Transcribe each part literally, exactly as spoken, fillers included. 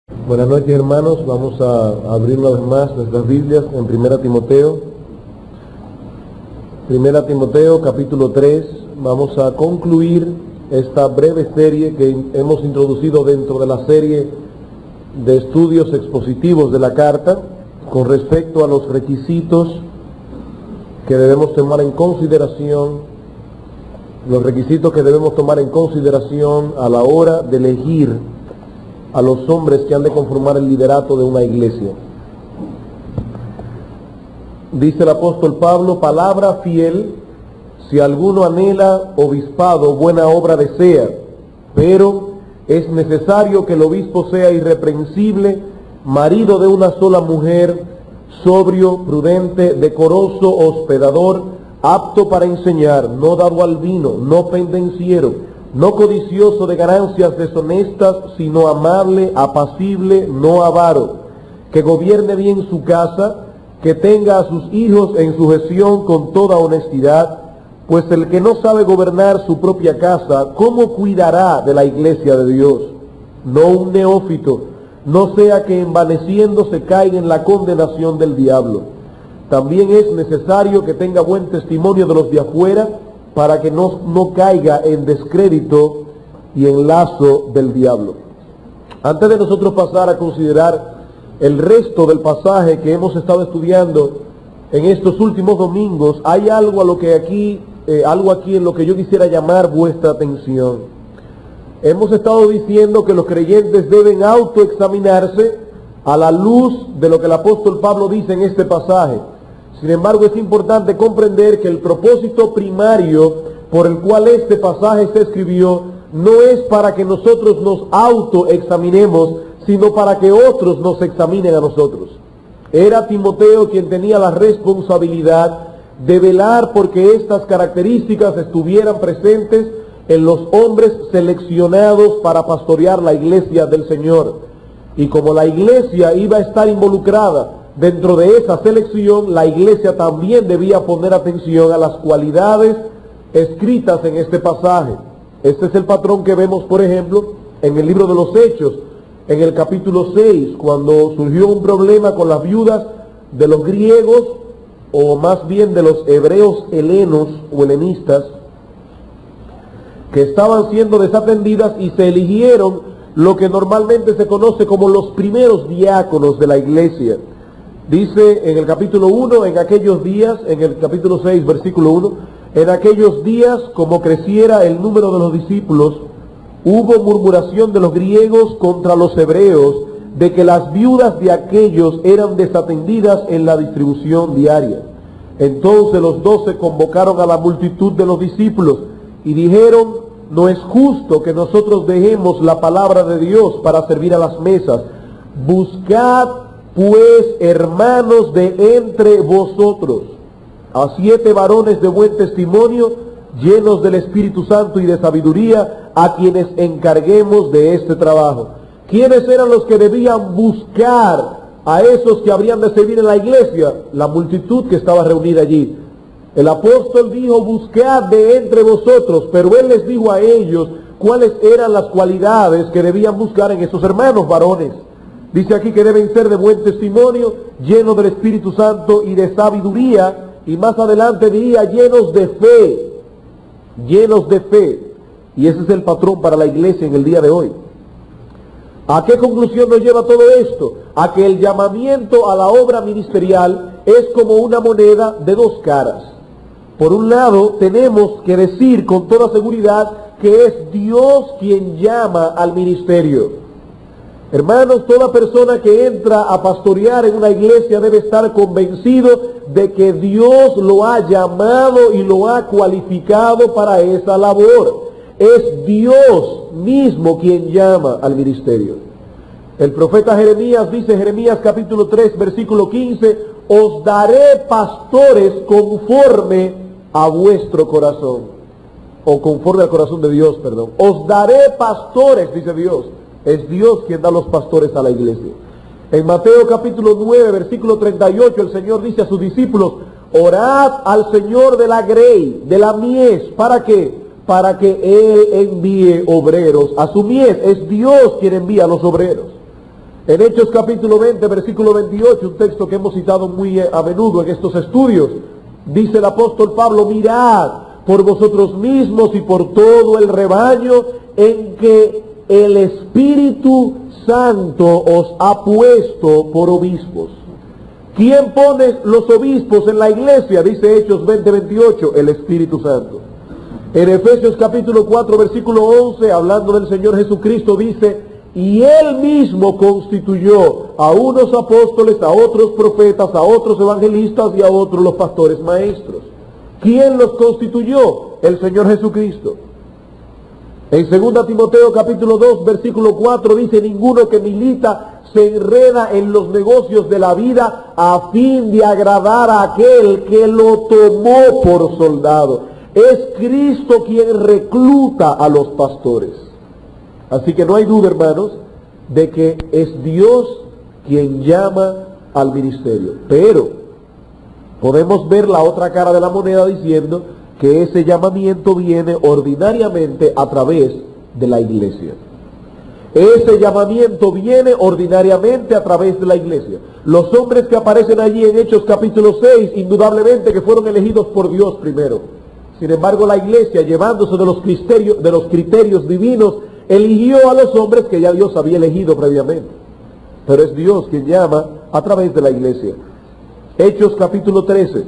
Buenas noches, hermanos. Vamos a abrir una vez más nuestras Biblias en Primera Timoteo. Primera Timoteo, capítulo tres. Vamos a concluir esta breve serie que hemos introducido dentro de la serie de estudios expositivos de la carta con respecto a los requisitos que debemos tomar en consideración, los requisitos que debemos tomar en consideración a la hora de elegir a los hombres que han de conformar el liderato de una iglesia. Dice el apóstol Pablo: palabra fiel, si alguno anhela obispado, buena obra desea, pero es necesario que el obispo sea irreprensible, marido de una sola mujer, sobrio, prudente, decoroso, hospedador, apto para enseñar, no dado al vino, no pendenciero, no codicioso de ganancias deshonestas, sino amable, apacible, no avaro, que gobierne bien su casa, que tenga a sus hijos en sujeción con toda honestidad, pues el que no sabe gobernar su propia casa, ¿cómo cuidará de la iglesia de Dios? No un neófito, no sea que envaneciéndose caiga en la condenación del diablo. También es necesario que tenga buen testimonio de los de afuera, para que no, no caiga en descrédito y en lazo del diablo. Antes de nosotros pasar a considerar el resto del pasaje que hemos estado estudiando en estos últimos domingos, hay algo a lo que aquí, eh, algo aquí en lo que yo quisiera llamar vuestra atención. Hemos estado diciendo que los creyentes deben autoexaminarse a la luz de lo que el apóstol Pablo dice en este pasaje. Sin embargo, es importante comprender que el propósito primario por el cual este pasaje se escribió no es para que nosotros nos autoexaminemos, sino para que otros nos examinen a nosotros. Era Timoteo quien tenía la responsabilidad de velar porque estas características estuvieran presentes en los hombres seleccionados para pastorear la iglesia del Señor. Y como la iglesia iba a estar involucrada dentro de esa selección, la iglesia también debía poner atención a las cualidades escritas en este pasaje. Este es el patrón que vemos, por ejemplo, en el libro de los Hechos, en el capítulo seis, cuando surgió un problema con las viudas de los griegos, o más bien de los hebreos helenos o helenistas, que estaban siendo desatendidas, y se eligieron lo que normalmente se conoce como los primeros diáconos de la iglesia. Dice en el capítulo uno, en aquellos días, en el capítulo seis, versículo uno, en aquellos días, como creciera el número de los discípulos, hubo murmuración de los griegos contra los hebreos, de que las viudas de aquellos eran desatendidas en la distribución diaria. Entonces los doce convocaron a la multitud de los discípulos y dijeron: no es justo que nosotros dejemos la palabra de Dios para servir a las mesas. Buscad pues, hermanos, de entre vosotros a siete varones de buen testimonio, llenos del Espíritu Santo y de sabiduría, a quienes encarguemos de este trabajo. ¿Quiénes eran los que debían buscar a esos que habrían de servir en la iglesia? La multitud que estaba reunida allí. El apóstol dijo: buscad de entre vosotros, pero él les dijo a ellos cuáles eran las cualidades que debían buscar en esos hermanos varones. Dice aquí que deben ser de buen testimonio, llenos del Espíritu Santo y de sabiduría, y más adelante diría llenos de fe, llenos de fe. Y ese es el patrón para la iglesia en el día de hoy. ¿A qué conclusión nos lleva todo esto? A que el llamamiento a la obra ministerial es como una moneda de dos caras. Por un lado, tenemos que decir con toda seguridad que es Dios quien llama al ministerio. Hermanos, toda persona que entra a pastorear en una iglesia debe estar convencido de que Dios lo ha llamado y lo ha cualificado para esa labor. Es Dios mismo quien llama al ministerio. El profeta Jeremías dice, Jeremías capítulo tres, versículo quince, os daré pastores conforme a vuestro corazón, o conforme al corazón de Dios, perdón. Os daré pastores, dice Dios. Es Dios quien da los pastores a la iglesia. En Mateo capítulo nueve, versículo treinta y ocho, el Señor dice a sus discípulos: orad al Señor de la grey, de la mies. ¿Para qué? Para que Él envíe obreros a su mies. Es Dios quien envía a los obreros. En Hechos capítulo veinte, versículo veintiocho, un texto que hemos citado muy a menudo en estos estudios, dice el apóstol Pablo: mirad por vosotros mismos y por todo el rebaño en que el Espíritu Santo os ha puesto por obispos. ¿Quién pone los obispos en la iglesia? Dice Hechos veinte, veintiocho, el Espíritu Santo. En Efesios capítulo cuatro, versículo once, hablando del Señor Jesucristo, dice: y Él mismo constituyó a unos apóstoles, a otros profetas, a otros evangelistas y a otros los pastores maestros. ¿Quién los constituyó? El Señor Jesucristo. En segunda Timoteo capítulo dos, versículo cuatro dice: ninguno que milita se enreda en los negocios de la vida a fin de agradar a aquel que lo tomó por soldado. Es Cristo quien recluta a los pastores. Así que no hay duda, hermanos, de que es Dios quien llama al ministerio. Pero podemos ver la otra cara de la moneda diciendo que ese llamamiento viene ordinariamente a través de la iglesia. Ese llamamiento viene ordinariamente a través de la iglesia. Los hombres que aparecen allí en Hechos capítulo seis, indudablemente que fueron elegidos por Dios primero. Sin embargo, la iglesia, llevándose de los criterios, de los criterios divinos, eligió a los hombres que ya Dios había elegido previamente. Pero es Dios quien llama a través de la iglesia. Hechos capítulo trece.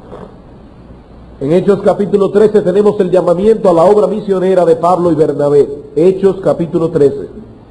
En Hechos capítulo trece tenemos el llamamiento a la obra misionera de Pablo y Bernabé. Hechos capítulo trece.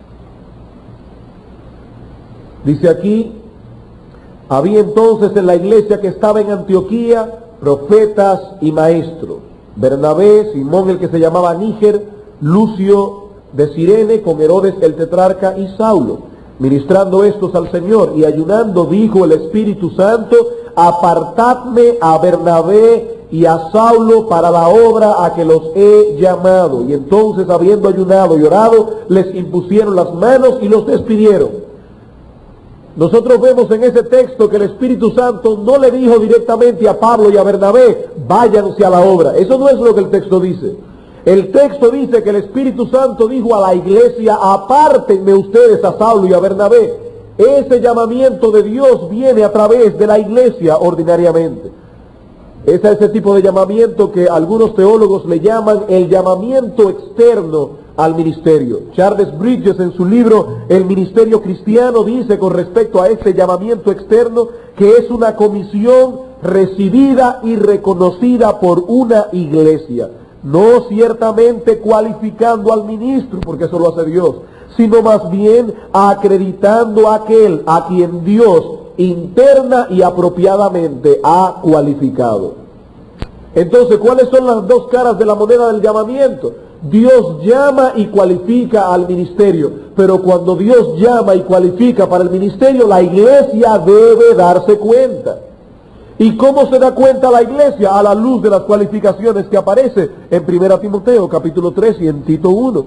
Dice aquí: había entonces en la iglesia que estaba en Antioquía profetas y maestros: Bernabé, Simón el que se llamaba Níger, Lucio de Cirene, con Herodes el tetrarca y Saulo. Ministrando estos al Señor y ayunando, dijo el Espíritu Santo: apartadme a Bernabé y a Saulo para la obra a que los he llamado. Y entonces, habiendo ayunado y orado, les impusieron las manos y los despidieron. Nosotros vemos en ese texto que el Espíritu Santo no le dijo directamente a Pablo y a Bernabé: váyanse a la obra. Eso no es lo que el texto dice. El texto dice que el Espíritu Santo dijo a la iglesia: apártenme ustedes a Saulo y a Bernabé. Ese llamamiento de Dios viene a través de la iglesia ordinariamente. Es a ese tipo de llamamiento que algunos teólogos le llaman el llamamiento externo al ministerio. Charles Bridges, en su libro El Ministerio Cristiano, dice con respecto a ese llamamiento externo que es una comisión recibida y reconocida por una iglesia, no ciertamente cualificando al ministro, porque eso lo hace Dios, sino más bien acreditando a aquel a quien Dios interna y apropiadamente ha cualificado. Entonces, ¿cuáles son las dos caras de la moneda del llamamiento? Dios llama y cualifica al ministerio, pero cuando Dios llama y cualifica para el ministerio, la iglesia debe darse cuenta. ¿Y cómo se da cuenta la iglesia? A la luz de las cualificaciones que aparece en primera Timoteo capítulo tres y en Tito uno.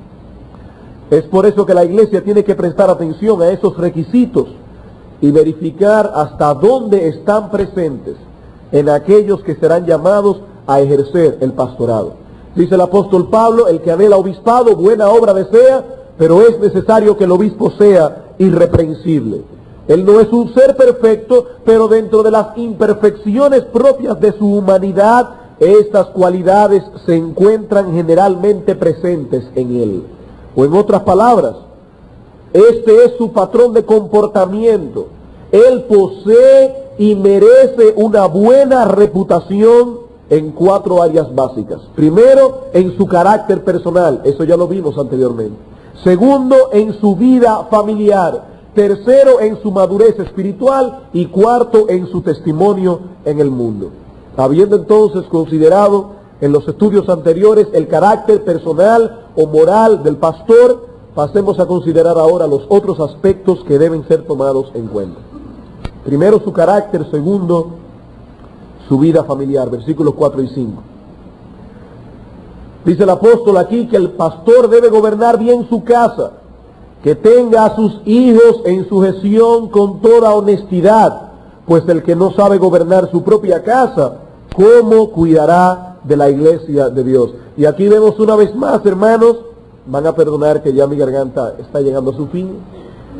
Es por eso que la iglesia tiene que prestar atención a esos requisitos y verificar hasta dónde están presentes en aquellos que serán llamados a ejercer el pastorado. Dice el apóstol Pablo: el que anhela obispado, buena obra desea, pero es necesario que el obispo sea irreprensible. Él no es un ser perfecto, pero dentro de las imperfecciones propias de su humanidad, estas cualidades se encuentran generalmente presentes en él. O en otras palabras, este es su patrón de comportamiento. Él posee y merece una buena reputación en cuatro áreas básicas. Primero, en su carácter personal, eso ya lo vimos anteriormente. Segundo, en su vida familiar. Tercero, en su madurez espiritual. Y cuarto, en su testimonio en el mundo. Habiendo entonces considerado en los estudios anteriores el carácter personal o moral del pastor, pasemos a considerar ahora los otros aspectos que deben ser tomados en cuenta. Primero, su carácter. Segundo, su vida familiar. Versículos cuatro y cinco. Dice el apóstol aquí que el pastor debe gobernar bien su casa, que tenga a sus hijos en sujeción con toda honestidad, pues el que no sabe gobernar su propia casa, ¿cómo cuidará de la iglesia de Dios? Y aquí vemos una vez más, hermanos, van a perdonar que ya mi garganta está llegando a su fin.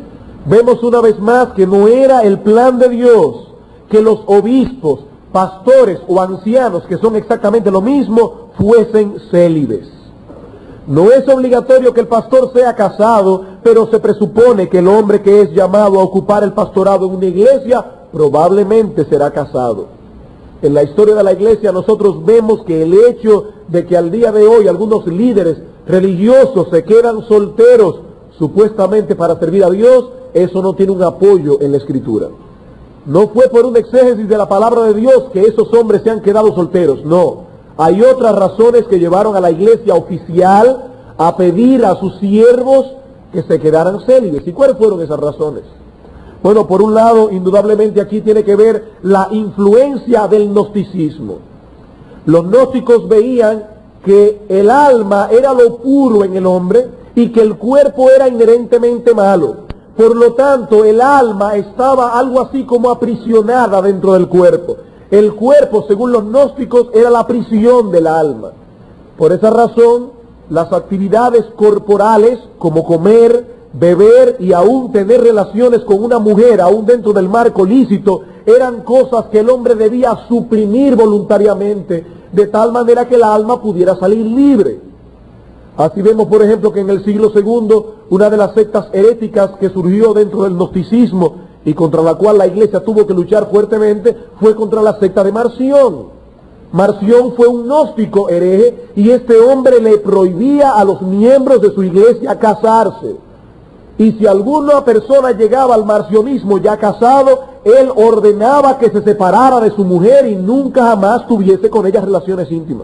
Vemos una vez más que no era el plan de Dios que los obispos, pastores o ancianos, que son exactamente lo mismo, fuesen célibes. No es obligatorio que el pastor sea casado, pero se presupone que el hombre que es llamado a ocupar el pastorado en una iglesia probablemente será casado. En la historia de la iglesia nosotros vemos que el hecho de que al día de hoy algunos líderes religiosos se quedan solteros supuestamente para servir a Dios, eso no tiene un apoyo en la Escritura. No fue por un exégesis de la palabra de Dios que esos hombres se han quedado solteros, no. Hay otras razones que llevaron a la iglesia oficial a pedir a sus siervos que se quedaran célibes. ¿Y cuáles fueron esas razones? Bueno, por un lado, indudablemente aquí tiene que ver la influencia del gnosticismo. Los gnósticos veían que el alma era lo puro en el hombre y que el cuerpo era inherentemente malo. Por lo tanto, el alma estaba algo así como aprisionada dentro del cuerpo. El cuerpo, según los gnósticos, era la prisión del alma. Por esa razón, las actividades corporales, como comer, beber y aún tener relaciones con una mujer, aún dentro del marco lícito, eran cosas que el hombre debía suprimir voluntariamente, de tal manera que el alma pudiera salir libre. Así vemos, por ejemplo, que en el siglo segundo, una de las sectas heréticas que surgió dentro del gnosticismo y contra la cual la iglesia tuvo que luchar fuertemente, fue contra la secta de Marción. Marción fue un gnóstico hereje y este hombre le prohibía a los miembros de su iglesia casarse. Y si alguna persona llegaba al marcionismo ya casado, él ordenaba que se separara de su mujer y nunca jamás tuviese con ella relaciones íntimas.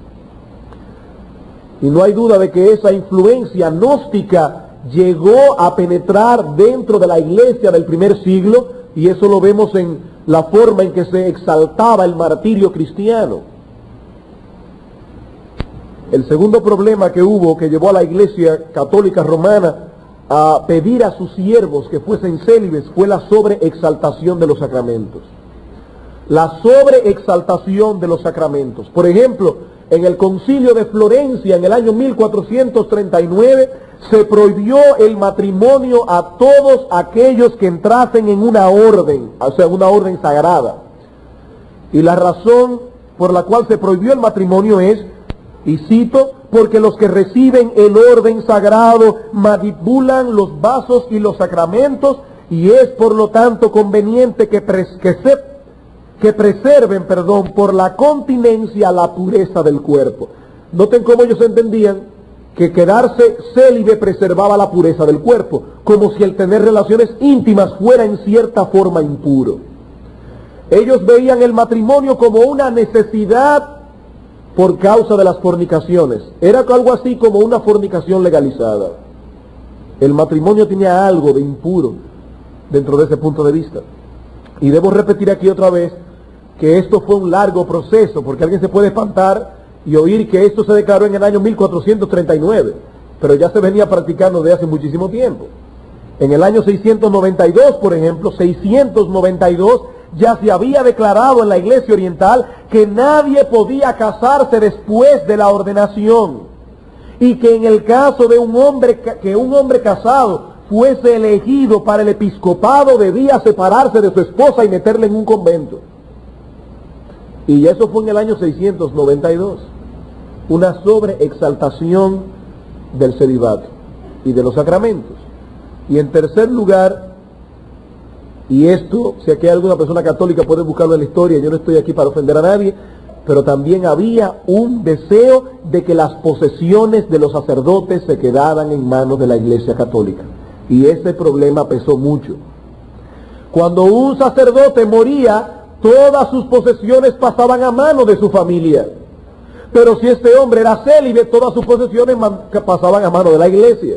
Y no hay duda de que esa influencia gnóstica llegó a penetrar dentro de la iglesia del primer siglo, y eso lo vemos en la forma en que se exaltaba el martirio cristiano. El segundo problema que hubo, que llevó a la iglesia católica romana a pedir a sus siervos que fuesen célibes, fue la sobreexaltación de los sacramentos. La sobreexaltación de los sacramentos. Por ejemplo, en el concilio de Florencia, en el año mil cuatrocientos treinta y nueve, se prohibió el matrimonio a todos aquellos que entrasen en una orden, o sea, una orden sagrada. Y la razón por la cual se prohibió el matrimonio es, y cito, porque los que reciben el orden sagrado manipulan los vasos y los sacramentos, y es por lo tanto conveniente que, pres que, se que preserven, perdón, por la continencia la pureza del cuerpo. Noten cómo ellos entendían que quedarse célibe preservaba la pureza del cuerpo, como si el tener relaciones íntimas fuera en cierta forma impuro. Ellos veían el matrimonio como una necesidad por causa de las fornicaciones. Era algo así como una fornicación legalizada. El matrimonio tenía algo de impuro dentro de ese punto de vista. Y debo repetir aquí otra vez que esto fue un largo proceso, porque alguien se puede espantar y oír que esto se declaró en el año mil cuatrocientos treinta y nueve, pero ya se venía practicando desde hace muchísimo tiempo. En el año seiscientos noventa y dos, por ejemplo, seiscientos noventa y dos, ya se había declarado en la Iglesia Oriental que nadie podía casarse después de la ordenación, y que en el caso de un hombre, que un hombre casado fuese elegido para el episcopado, debía separarse de su esposa y meterle en un convento. Y eso fue en el año seiscientos noventa y dos. Una sobreexaltación del celibato y de los sacramentos. Y en tercer lugar, y esto, si aquí hay alguna persona católica puede buscarlo en la historia, yo no estoy aquí para ofender a nadie, pero también había un deseo de que las posesiones de los sacerdotes se quedaran en manos de la Iglesia Católica. Y ese problema pesó mucho. Cuando un sacerdote moría, todas sus posesiones pasaban a manos de su familia. Pero si este hombre era célibe, todas sus posesiones pasaban a manos de la iglesia.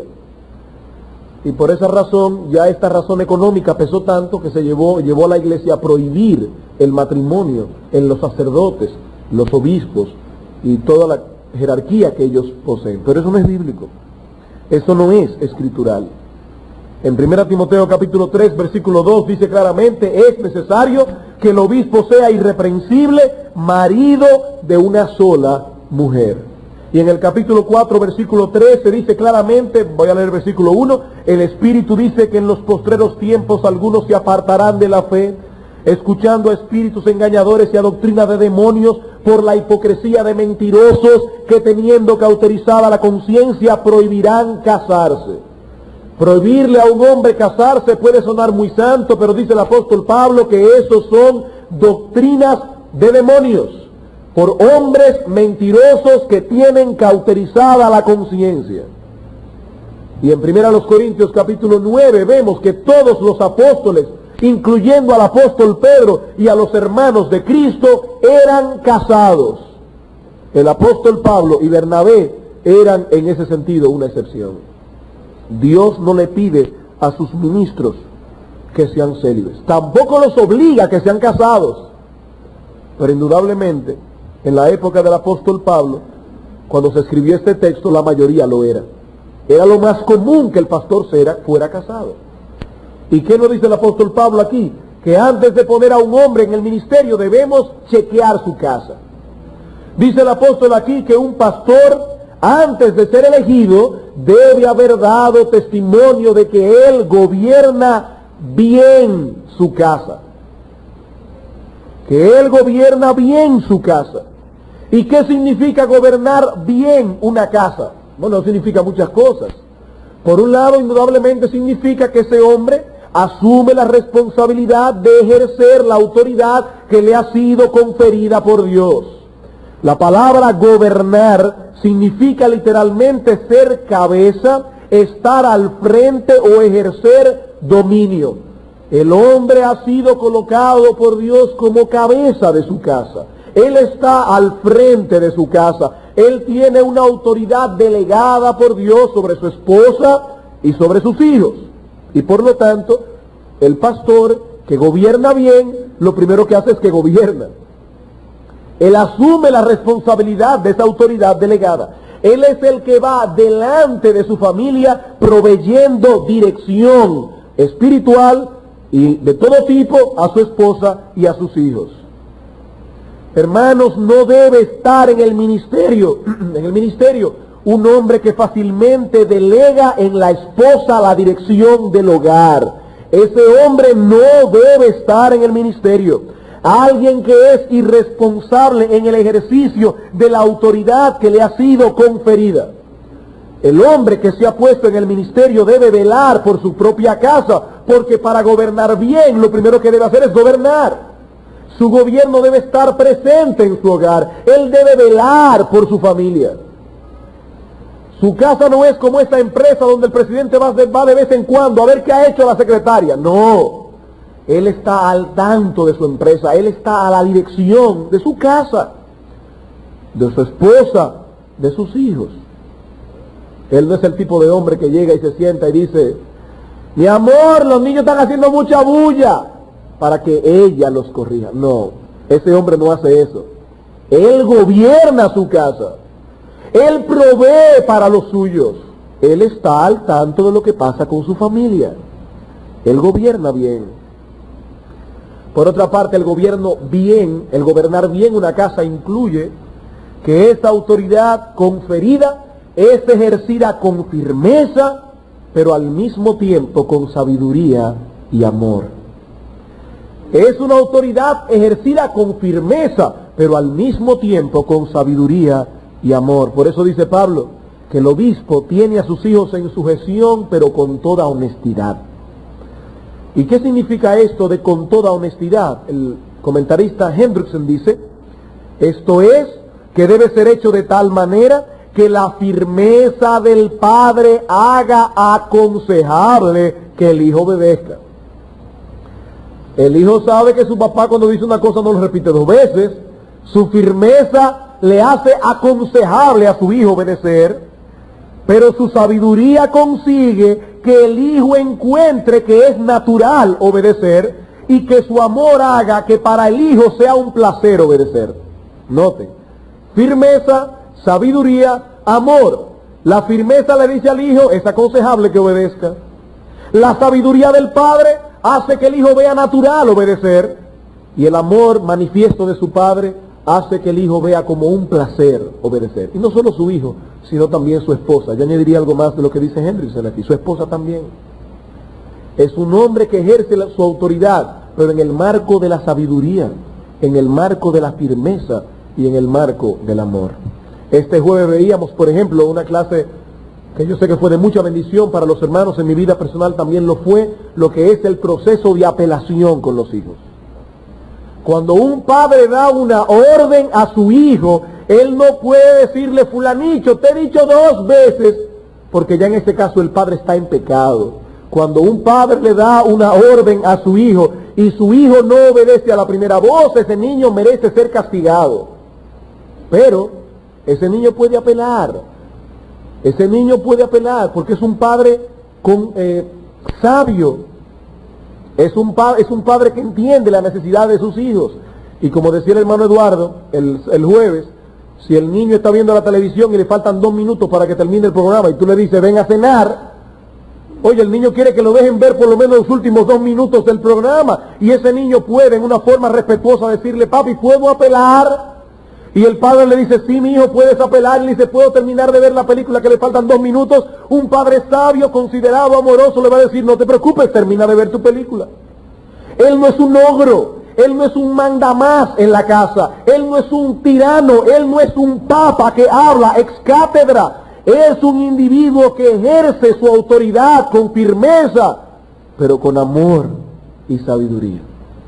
Y por esa razón, ya esta razón económica pesó tanto que se llevó, llevó a la iglesia a prohibir el matrimonio en los sacerdotes, los obispos y toda la jerarquía que ellos poseen. Pero eso no es bíblico. Eso no es escritural. En primera Timoteo capítulo tres, versículo dos, dice claramente, es necesario que el obispo sea irreprensible, marido de una sola mujer. Y en el capítulo cuatro, versículo trece, dice claramente, voy a leer el versículo uno, el Espíritu dice que en los postreros tiempos algunos se apartarán de la fe, escuchando a espíritus engañadores y a doctrina de demonios, por la hipocresía de mentirosos que teniendo cauterizada la conciencia prohibirán casarse. Prohibirle a un hombre casarse puede sonar muy santo, pero dice el apóstol Pablo que esos son doctrinas de demonios, por hombres mentirosos que tienen cauterizada la conciencia. Y en primera los Corintios capítulo nueve vemos que todos los apóstoles, incluyendo al apóstol Pedro y a los hermanos de Cristo, eran casados. El apóstol Pablo y Bernabé eran en ese sentido una excepción. Dios no le pide a sus ministros que sean célibes, tampoco los obliga a que sean casados, pero indudablemente en la época del apóstol Pablo, cuando se escribió este texto, la mayoría lo era. Era lo más común que el pastor fuera casado. ¿Y qué nos dice el apóstol Pablo aquí? Que antes de poner a un hombre en el ministerio debemos chequear su casa. Dice el apóstol aquí que un pastor, antes de ser elegido, debe haber dado testimonio de que él gobierna bien su casa. Que él gobierna bien su casa. ¿Y qué significa gobernar bien una casa? Bueno, significa muchas cosas. Por un lado, indudablemente significa que ese hombre asume la responsabilidad de ejercer la autoridad que le ha sido conferida por Dios. La palabra gobernar significa literalmente ser cabeza, estar al frente o ejercer dominio. El hombre ha sido colocado por Dios como cabeza de su casa. Él está al frente de su casa. Él tiene una autoridad delegada por Dios sobre su esposa y sobre sus hijos. Y por lo tanto, el pastor que gobierna bien, lo primero que hace es que gobierna. Él asume la responsabilidad de esa autoridad delegada. Él es el que va delante de su familia proveyendo dirección espiritual y de todo tipo a su esposa y a sus hijos. Hermanos, no debe estar en el ministerio, en el ministerio, un hombre que fácilmente delega en la esposa la dirección del hogar. Ese hombre no debe estar en el ministerio. Alguien que es irresponsable en el ejercicio de la autoridad que le ha sido conferida. El hombre que se ha puesto en el ministerio debe velar por su propia casa, porque para gobernar bien lo primero que debe hacer es gobernar. Su gobierno debe estar presente en su hogar. Él debe velar por su familia. Su casa no es como esta empresa donde el presidente va de, va de vez en cuando a ver qué ha hecho la secretaria. No. Él está al tanto de su empresa. Él está a la dirección de su casa, de su esposa, de sus hijos. Él no es el tipo de hombre que llega y se sienta y dice: mi amor, los niños están haciendo mucha bulla, para que ella los corrija. No, ese hombre no hace eso. Él gobierna su casa. Él provee para los suyos. Él está al tanto de lo que pasa con su familia. Él gobierna bien. Por otra parte, el gobierno bien, el gobernar bien una casa incluye que esta autoridad conferida es ejercida con firmeza, pero al mismo tiempo con sabiduría y amor. Es una autoridad ejercida con firmeza, pero al mismo tiempo con sabiduría y amor. Por eso dice Pablo que el obispo tiene a sus hijos en sujeción, pero con toda honestidad. ¿Y qué significa esto de con toda honestidad? El comentarista Hendrickson dice: esto es que debe ser hecho de tal manera que la firmeza del padre haga aconsejable que el hijo obedezca. El hijo sabe que su papá cuando dice una cosa no lo repite dos veces. Su firmeza le hace aconsejable a su hijo obedecer, pero su sabiduría consigue que el hijo encuentre que es natural obedecer y que su amor haga que para el hijo sea un placer obedecer. Noten, firmeza, sabiduría, amor. La firmeza le dice al hijo, es aconsejable que obedezca. La sabiduría del padre hace que el hijo vea natural obedecer, y el amor manifiesto de su padre hace que el hijo vea como un placer obedecer. Y no solo su hijo, sino también su esposa. Yo añadiría algo más de lo que dice Hendrickson aquí, su esposa también. Es un hombre que ejerce la, su autoridad, pero en el marco de la sabiduría, en el marco de la firmeza y en el marco del amor. Este jueves veíamos, por ejemplo, una clase que yo sé que fue de mucha bendición para los hermanos, en mi vida personal también lo fue, lo que es el proceso de apelación con los hijos. Cuando un padre da una orden a su hijo, él no puede decirle, fulanito, te he dicho dos veces, porque ya en este caso el padre está en pecado. Cuando un padre le da una orden a su hijo y su hijo no obedece a la primera voz, ese niño merece ser castigado. Pero ese niño puede apelar. Ese niño puede apelar porque es un padre con, eh, sabio. Es un, pa es un padre que entiende la necesidad de sus hijos. Y como decía el hermano Eduardo el, el jueves, si el niño está viendo la televisión y le faltan dos minutos para que termine el programa y tú le dices, ven a cenar, oye, el niño quiere que lo dejen ver por lo menos los últimos dos minutos del programa. Y ese niño puede en una forma respetuosa decirle, papi, ¿puedo apelar? Y el padre le dice, sí, mi hijo, puedes apelar. Y le dice, ¿puedo terminar de ver la película que le faltan dos minutos? Un padre sabio, considerado, amoroso, le va a decir, no te preocupes, termina de ver tu película. Él no es un ogro, él no es un mandamás en la casa, él no es un tirano, él no es un papa que habla ex cátedra. Es un individuo que ejerce su autoridad con firmeza, pero con amor y sabiduría.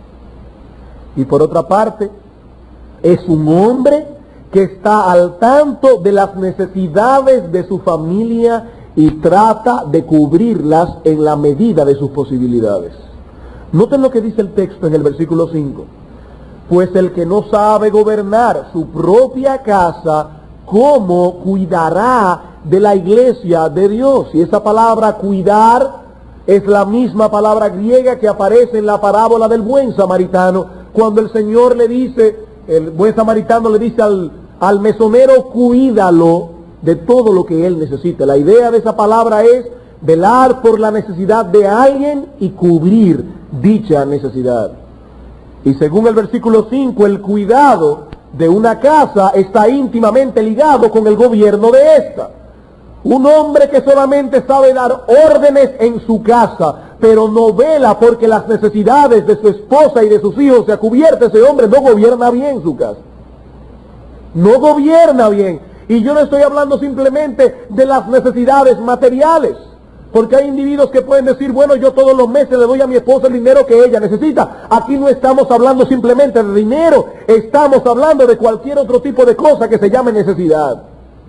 Y por otra parte, es un hombre que está al tanto de las necesidades de su familia y trata de cubrirlas en la medida de sus posibilidades. Noten lo que dice el texto en el versículo cinco. Pues el que no sabe gobernar su propia casa, ¿cómo cuidará de la iglesia de Dios? Y esa palabra cuidar es la misma palabra griega que aparece en la parábola del buen samaritano, cuando el Señor le dice, el buen samaritano le dice al, al mesonero, cuídalo de todo lo que él necesita. La idea de esa palabra es velar por la necesidad de alguien y cubrir dicha necesidad. Y según el versículo cinco, el cuidado de una casa está íntimamente ligado con el gobierno de esta. Un hombre que solamente sabe dar órdenes en su casa, pero no vela porque las necesidades de su esposa y de sus hijos se cubiertas, ese hombre no gobierna bien su casa. No gobierna bien. Y yo no estoy hablando simplemente de las necesidades materiales, porque hay individuos que pueden decir, bueno, yo todos los meses le doy a mi esposa el dinero que ella necesita. Aquí no estamos hablando simplemente de dinero, estamos hablando de cualquier otro tipo de cosa que se llame necesidad.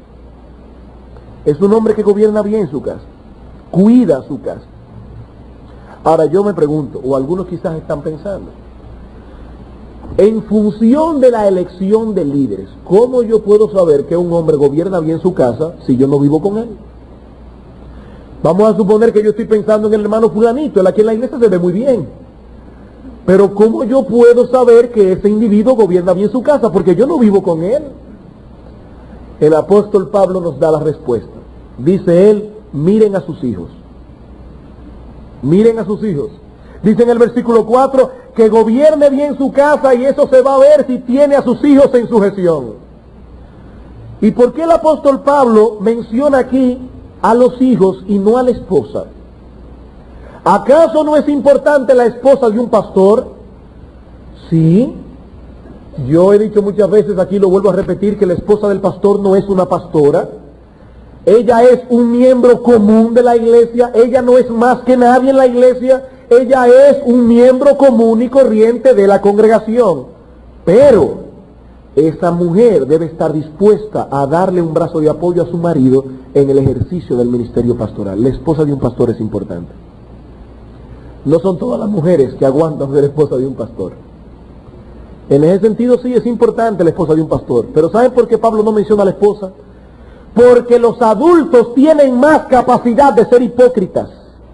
Es un hombre que gobierna bien su casa, cuida su casa. Ahora yo me pregunto, o algunos quizás están pensando, en función de la elección de líderes, ¿cómo yo puedo saber que un hombre gobierna bien su casa si yo no vivo con él? Vamos a suponer que yo estoy pensando en el hermano fulanito, él aquí en la iglesia se ve muy bien. Pero ¿cómo yo puedo saber que ese individuo gobierna bien su casa? Porque yo no vivo con él. El apóstol Pablo nos da la respuesta. Dice él, miren a sus hijos. Miren a sus hijos. Dice en el versículo cuatro, que gobierne bien su casa y eso se va a ver si tiene a sus hijos en sujeción. ¿Y por qué el apóstol Pablo menciona aquí a los hijos y no a la esposa? ¿Acaso no es importante la esposa de un pastor? Sí. Yo he dicho muchas veces, aquí lo vuelvo a repetir, que la esposa del pastor no es una pastora. Ella es un miembro común de la iglesia. Ella no es más que nadie en la iglesia. Ella es un miembro común y corriente de la congregación. Pero esa mujer debe estar dispuesta a darle un brazo de apoyo a su marido en el ejercicio del ministerio pastoral. La esposa de un pastor es importante. No son todas las mujeres que aguantan ser esposa de un pastor. En ese sentido sí es importante la esposa de un pastor. Pero ¿saben por qué Pablo no menciona a la esposa? Porque los adultos tienen más capacidad de ser hipócritas.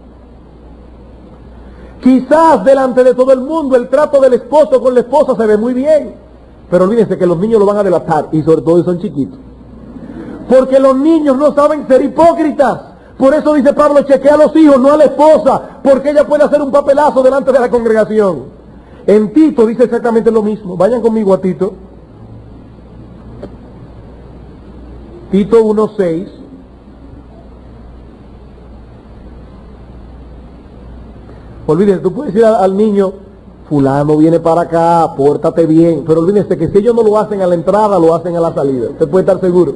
Quizás delante de todo el mundo el trato del esposo con la esposa se ve muy bien, pero olvídense que los niños lo van a delatar, y sobre todo si son chiquitos. Porque los niños no saben ser hipócritas. Por eso dice Pablo, chequea a los hijos, no a la esposa, porque ella puede hacer un papelazo delante de la congregación. En Tito dice exactamente lo mismo. Vayan conmigo a Tito. Tito uno seis. Olvídense, tú puedes decir al, al niño, fulano viene para acá, pórtate bien, pero olvídense que si ellos no lo hacen a la entrada, lo hacen a la salida. Usted puede estar seguro.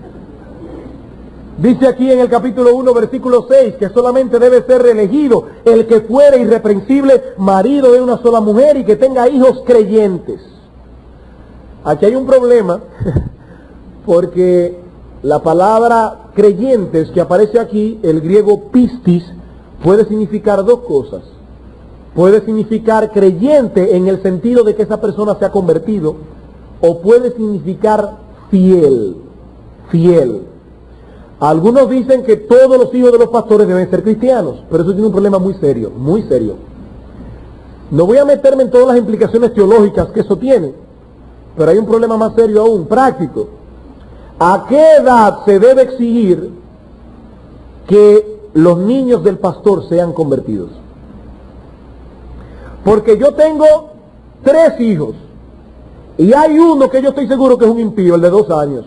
Dice aquí en el capítulo uno, versículo seis, que solamente debe ser reelegido el que fuere irreprensible marido de una sola mujer y que tenga hijos creyentes. Aquí hay un problema, porque la palabra creyentes que aparece aquí, el griego pistis, puede significar dos cosas. Puede significar creyente en el sentido de que esa persona se ha convertido, o puede significar fiel, fiel. Algunos dicen que todos los hijos de los pastores deben ser cristianos, pero eso tiene un problema muy serio, muy serio. No voy a meterme en todas las implicaciones teológicas que eso tiene, pero hay un problema más serio aún, práctico. ¿A qué edad se debe exigir que los niños del pastor sean convertidos? Porque yo tengo tres hijos y hay uno que yo estoy seguro que es un impío, el de dos años.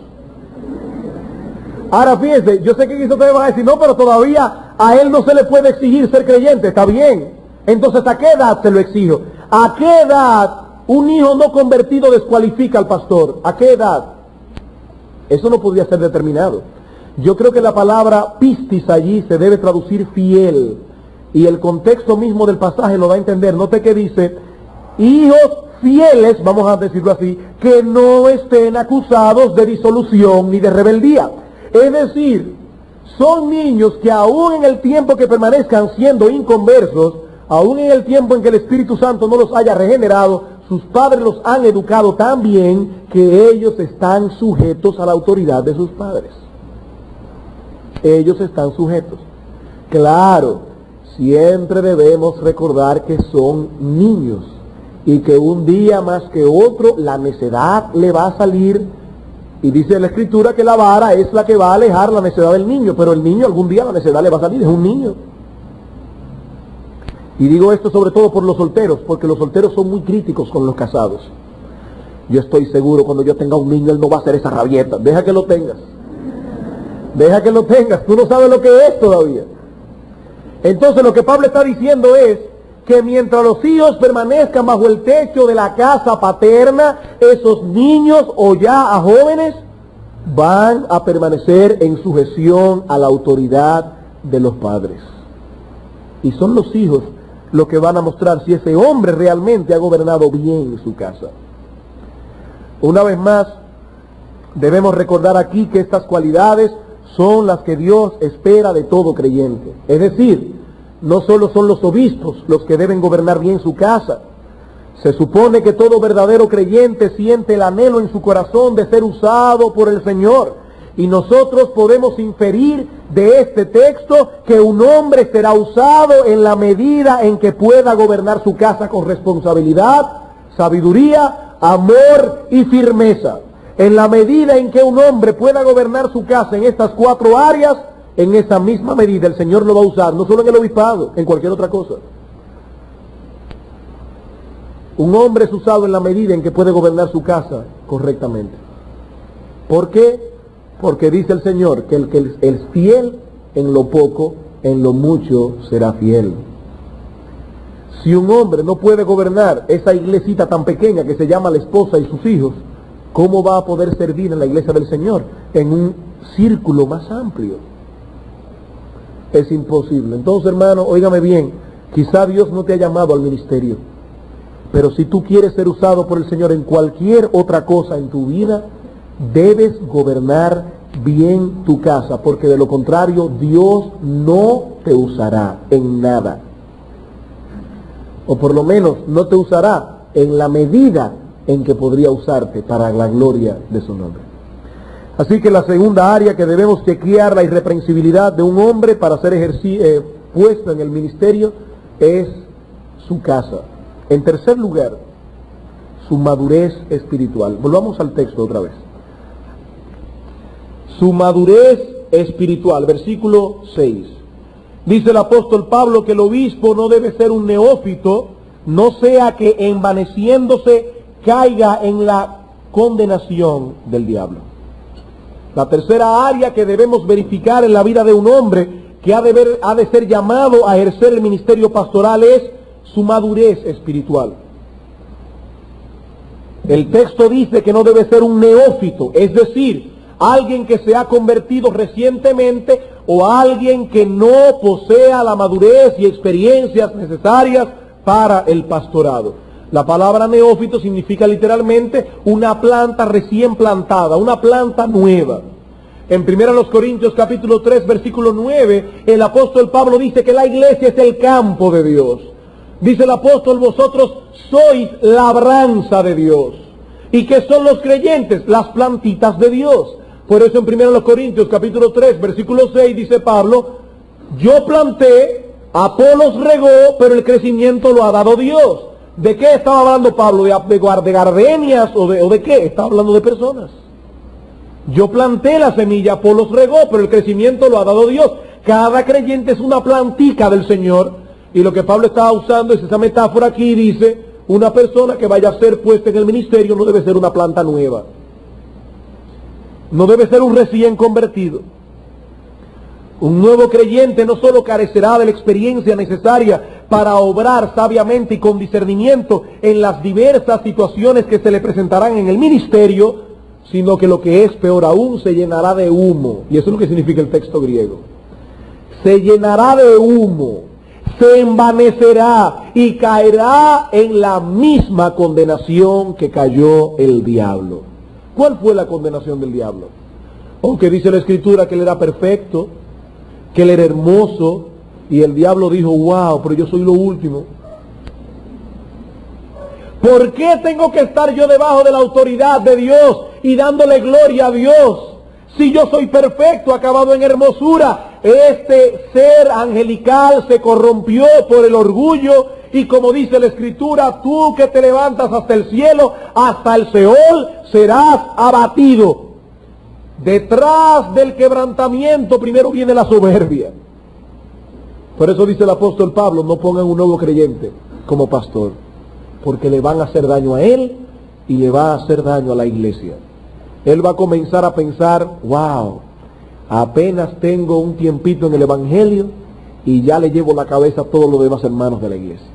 Ahora fíjense, yo sé que quizás ustedes van a decir, no, pero todavía a él no se le puede exigir ser creyente, está bien. Entonces, ¿a qué edad se lo exijo? ¿A qué edad un hijo no convertido descualifica al pastor? ¿A qué edad? Eso no podría ser determinado. Yo creo que la palabra pistis allí se debe traducir fiel. Y el contexto mismo del pasaje lo da a entender. Note que dice, hijos fieles, vamos a decirlo así, que no estén acusados de disolución ni de rebeldía. Es decir, son niños que aún en el tiempo que permanezcan siendo inconversos, aún en el tiempo en que el Espíritu Santo no los haya regenerado, sus padres los han educado tan bien que ellos están sujetos a la autoridad de sus padres. Ellos están sujetos. Claro, siempre debemos recordar que son niños y que un día más que otro la necedad le va a salir. Y dice la Escritura que la vara es la que va a alejar la necedad del niño, pero el niño algún día la necedad le va a salir, es un niño. Y digo esto sobre todo por los solteros, porque los solteros son muy críticos con los casados. Yo estoy seguro, cuando yo tenga un niño, él no va a hacer esa rabieta. Deja que lo tengas. Deja que lo tengas, tú no sabes lo que es todavía. Entonces lo que Pablo está diciendo es que mientras los hijos permanezcan bajo el techo de la casa paterna, esos niños o ya a jóvenes van a permanecer en sujeción a la autoridad de los padres. Y son los hijos los que van a mostrar si ese hombre realmente ha gobernado bien su casa. Una vez más, debemos recordar aquí que estas cualidades son las que Dios espera de todo creyente. Es decir, no solo son los obispos los que deben gobernar bien su casa. Se supone que todo verdadero creyente siente el anhelo en su corazón de ser usado por el Señor. Y nosotros podemos inferir de este texto que un hombre será usado en la medida en que pueda gobernar su casa con responsabilidad, sabiduría, amor y firmeza. En la medida en que un hombre pueda gobernar su casa en estas cuatro áreas, en esa misma medida el Señor lo va a usar, no solo en el obispado, en cualquier otra cosa. Un hombre es usado en la medida en que puede gobernar su casa correctamente. ¿Por qué? Porque dice el Señor que el que es fiel en lo poco, en lo mucho será fiel. Si un hombre no puede gobernar esa iglesita tan pequeña que se llama la esposa y sus hijos, ¿cómo va a poder servir en la iglesia del Señor en un círculo más amplio? Es imposible. Entonces, hermano, óigame bien, quizá Dios no te ha llamado al ministerio, pero si tú quieres ser usado por el Señor en cualquier otra cosa en tu vida, debes gobernar bien tu casa, porque de lo contrario Dios no te usará en nada, o por lo menos no te usará en la medida en que podría usarte para la gloria de su nombre. Así que la segunda área que debemos chequear la irreprensibilidad de un hombre para ser ejerci- eh, puesto en el ministerio es su casa. En tercer lugar, su madurez espiritual. Volvamos al texto otra vez. Su madurez espiritual, versículo seis. Dice el apóstol Pablo que el obispo no debe ser un neófito, no sea que envaneciéndose caiga en la condenación del diablo. La tercera área que debemos verificar en la vida de un hombre que ha de, ver, ha de ser llamado a ejercer el ministerio pastoral es su madurez espiritual. El texto dice que no debe ser un neófito, es decir, alguien que se ha convertido recientemente o alguien que no posea la madurez y experiencias necesarias para el pastorado. La palabra neófito significa literalmente una planta recién plantada, una planta nueva. En primera Corintios capítulo tres versículo nueve, el apóstol Pablo dice que la iglesia es el campo de Dios. Dice el apóstol, vosotros sois labranza de Dios. ¿Y qué son los creyentes? Las plantitas de Dios. Por eso en primera Corintios capítulo tres versículo seis dice Pablo, yo planté, Apolos regó, pero el crecimiento lo ha dado Dios. ¿De qué estaba hablando Pablo? ¿De, de, de gardenias o de, o de qué? Estaba hablando de personas. Yo planté la semilla, Apolos regó, pero el crecimiento lo ha dado Dios. Cada creyente es una plantica del Señor. Y lo que Pablo estaba usando es esa metáfora aquí, dice, una persona que vaya a ser puesta en el ministerio no debe ser una planta nueva. No debe ser un recién convertido. Un nuevo creyente no solo carecerá de la experiencia necesaria para obrar sabiamente y con discernimiento en las diversas situaciones que se le presentarán en el ministerio, sino que lo que es peor aún, se llenará de humo. Y eso es lo que significa el texto griego. Se llenará de humo, se envanecerá y caerá en la misma condenación que cayó el diablo. ¿Cuál fue la condenación del diablo? Aunque dice la Escritura que él era perfecto, que él era hermoso, y el diablo dijo, wow, pero yo soy lo último. ¿Por qué tengo que estar yo debajo de la autoridad de Dios y dándole gloria a Dios? Si yo soy perfecto, acabado en hermosura. Este ser angelical se corrompió por el orgullo y como dice la Escritura, tú que te levantas hasta el cielo, hasta el Seol, serás abatido. Detrás del quebrantamiento primero viene la soberbia. Por eso dice el apóstol Pablo, no pongan un nuevo creyente como pastor, porque le van a hacer daño a él y le va a hacer daño a la iglesia. Él va a comenzar a pensar, wow, apenas tengo un tiempito en el evangelio y ya le llevo la cabeza a todos los demás hermanos de la iglesia.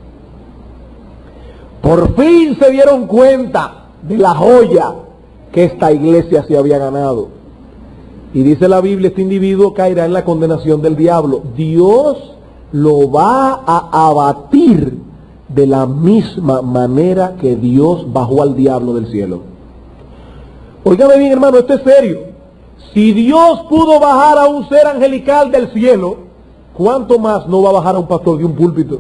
Por fin se dieron cuenta de la joya que esta iglesia se había ganado. Y dice la Biblia, este individuo caerá en la condenación del diablo. Dios lo va a abatir de la misma manera que Dios bajó al diablo del cielo. Óigame bien, hermano, esto es serio. Si Dios pudo bajar a un ser angelical del cielo, ¿cuánto más no va a bajar a un pastor de un púlpito?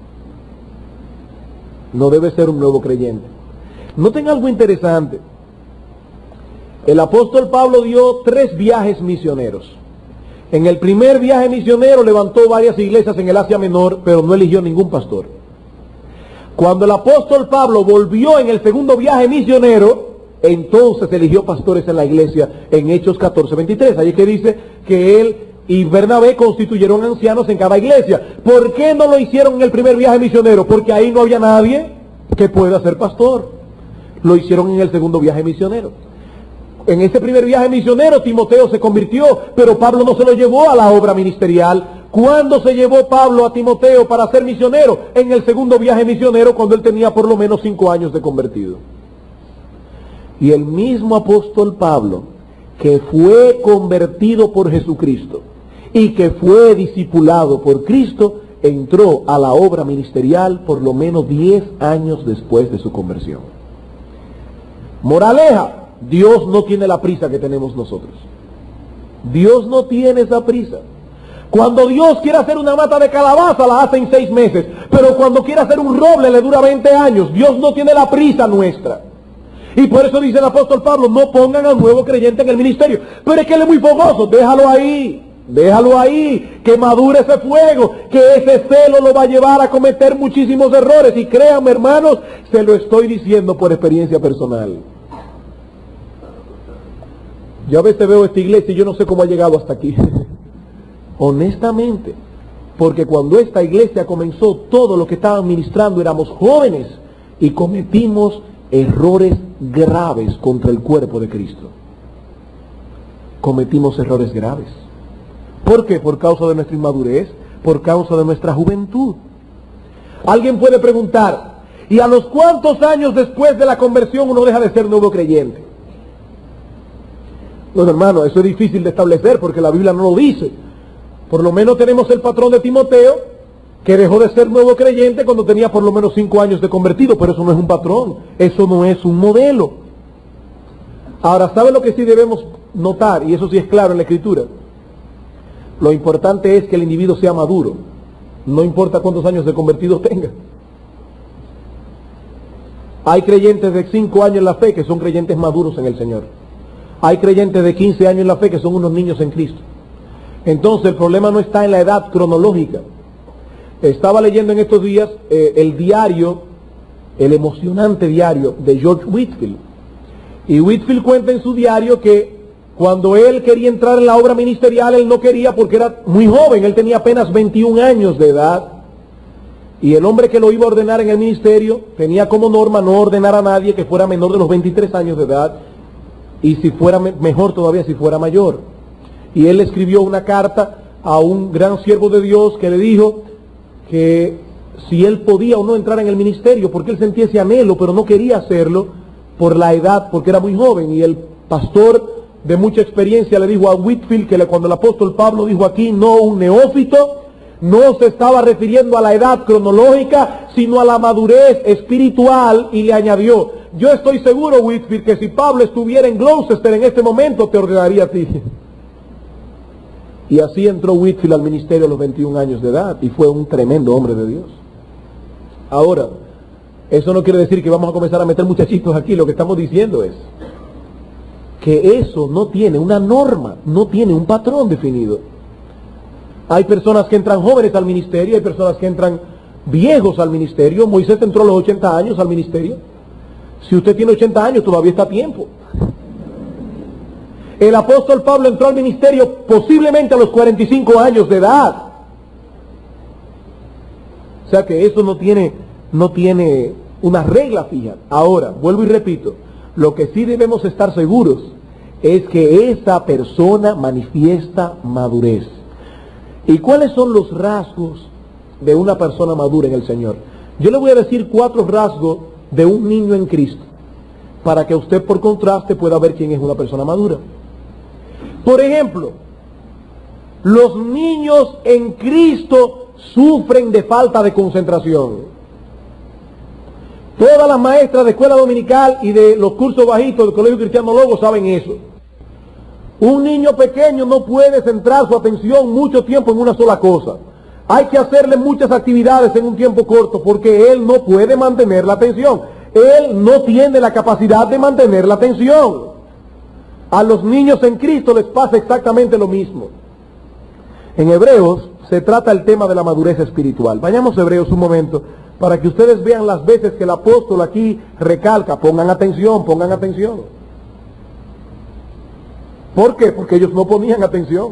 No debe ser un nuevo creyente. Noten algo interesante. El apóstol Pablo dio tres viajes misioneros. En el primer viaje misionero levantó varias iglesias en el Asia Menor, pero no eligió ningún pastor. Cuando el apóstol Pablo volvió en el segundo viaje misionero, entonces eligió pastores en la iglesia en Hechos catorce veintitrés. Ahí es que dice que él y Bernabé constituyeron ancianos en cada iglesia. ¿Por qué no lo hicieron en el primer viaje misionero? Porque ahí no había nadie que pueda ser pastor. Lo hicieron en el segundo viaje misionero. En ese primer viaje misionero Timoteo se convirtió, pero Pablo no se lo llevó a la obra ministerial. ¿Cuándo se llevó Pablo a Timoteo para ser misionero? En el segundo viaje misionero, cuando él tenía por lo menos cinco años de convertido. Y el mismo apóstol Pablo, que fue convertido por Jesucristo y que fue discipulado por Cristo, entró a la obra ministerial por lo menos diez años después de su conversión. Moraleja, Dios no tiene la prisa que tenemos nosotros. Dios no tiene esa prisa. Cuando Dios quiere hacer una mata de calabaza, la hace en seis meses. Pero cuando quiere hacer un roble, le dura veinte años. Dios no tiene la prisa nuestra. Y por eso dice el apóstol Pablo, no pongan a un nuevo creyente en el ministerio. Pero es que él es muy fogoso, déjalo ahí. Déjalo ahí, que madure ese fuego, que ese celo lo va a llevar a cometer muchísimos errores. Y créanme, hermanos, se lo estoy diciendo por experiencia personal. Yo a veces veo esta iglesia y yo no sé cómo ha llegado hasta aquí. Honestamente. Porque cuando esta iglesia comenzó, todo lo que estaban ministrando éramos jóvenes y cometimos errores graves contra el cuerpo de Cristo. cometimos errores graves. ¿Por qué? Por causa de nuestra inmadurez, por causa de nuestra juventud. Alguien puede preguntar, ¿y a los cuántos años después de la conversión uno deja de ser nuevo creyente? Bueno, hermano, eso es difícil de establecer porque la Biblia no lo dice. Por lo menos tenemos el patrón de Timoteo, que dejó de ser nuevo creyente cuando tenía por lo menos cinco años de convertido, pero eso no es un patrón, eso no es un modelo. Ahora, ¿sabe lo que sí debemos notar? Y eso sí es claro en la Escritura. Lo importante es que el individuo sea maduro, no importa cuántos años de convertido tenga. Hay creyentes de cinco años en la fe que son creyentes maduros en el Señor. Hay creyentes de quince años en la fe que son unos niños en Cristo. Entonces el problema no está en la edad cronológica. Estaba leyendo en estos días eh, el diario, el emocionante diario de George Whitefield. Y Whitefield cuenta en su diario que cuando él quería entrar en la obra ministerial, él no quería porque era muy joven, él tenía apenas veintiún años de edad. Y el hombre que lo iba a ordenar en el ministerio tenía como norma no ordenar a nadie que fuera menor de los veintitrés años de edad, y si fuera me- mejor todavía si fuera mayor. Y él escribió una carta a un gran siervo de Dios que le dijo que si él podía o no entrar en el ministerio, porque él sentía ese anhelo, pero no quería hacerlo por la edad, porque era muy joven. Y el pastor de mucha experiencia le dijo a Whitefield que le, cuando el apóstol Pablo dijo aquí, no un neófito, no se estaba refiriendo a la edad cronológica, sino a la madurez espiritual, y le añadió, yo estoy seguro, Whitefield, que si Pablo estuviera en Gloucester en este momento, te ordenaría a ti. Y así entró Whitefield al ministerio a los veintiún años de edad, y fue un tremendo hombre de Dios. Ahora, eso no quiere decir que vamos a comenzar a meter muchachitos aquí, lo que estamos diciendo es que eso no tiene una norma, no tiene un patrón definido. Hay personas que entran jóvenes al ministerio, hay personas que entran viejos al ministerio. Moisés entró a los ochenta años al ministerio. Si usted tiene ochenta años, todavía está a tiempo. El apóstol Pablo entró al ministerio posiblemente a los cuarenta y cinco años de edad. O sea que eso no tiene, no tiene una regla fija. Ahora, vuelvo y repito, lo que sí debemos estar seguros es que esa persona manifiesta madurez. ¿Y cuáles son los rasgos de una persona madura en el Señor? Yo le voy a decir cuatro rasgos de un niño en Cristo, para que usted por contraste pueda ver quién es una persona madura. Por ejemplo, los niños en Cristo sufren de falta de concentración. Todas las maestras de escuela dominical y de los cursos bajitos del Colegio Cristiano Logo saben eso. Un niño pequeño no puede centrar su atención mucho tiempo en una sola cosa. Hay que hacerle muchas actividades en un tiempo corto porque él no puede mantener la atención. Él no tiene la capacidad de mantener la atención. A los niños en Cristo les pasa exactamente lo mismo. En Hebreos se trata el tema de la madurez espiritual. Vayamos a Hebreos un momento para que ustedes vean las veces que el apóstol aquí recalca, pongan atención, pongan atención. ¿Por qué? Porque ellos no ponían atención.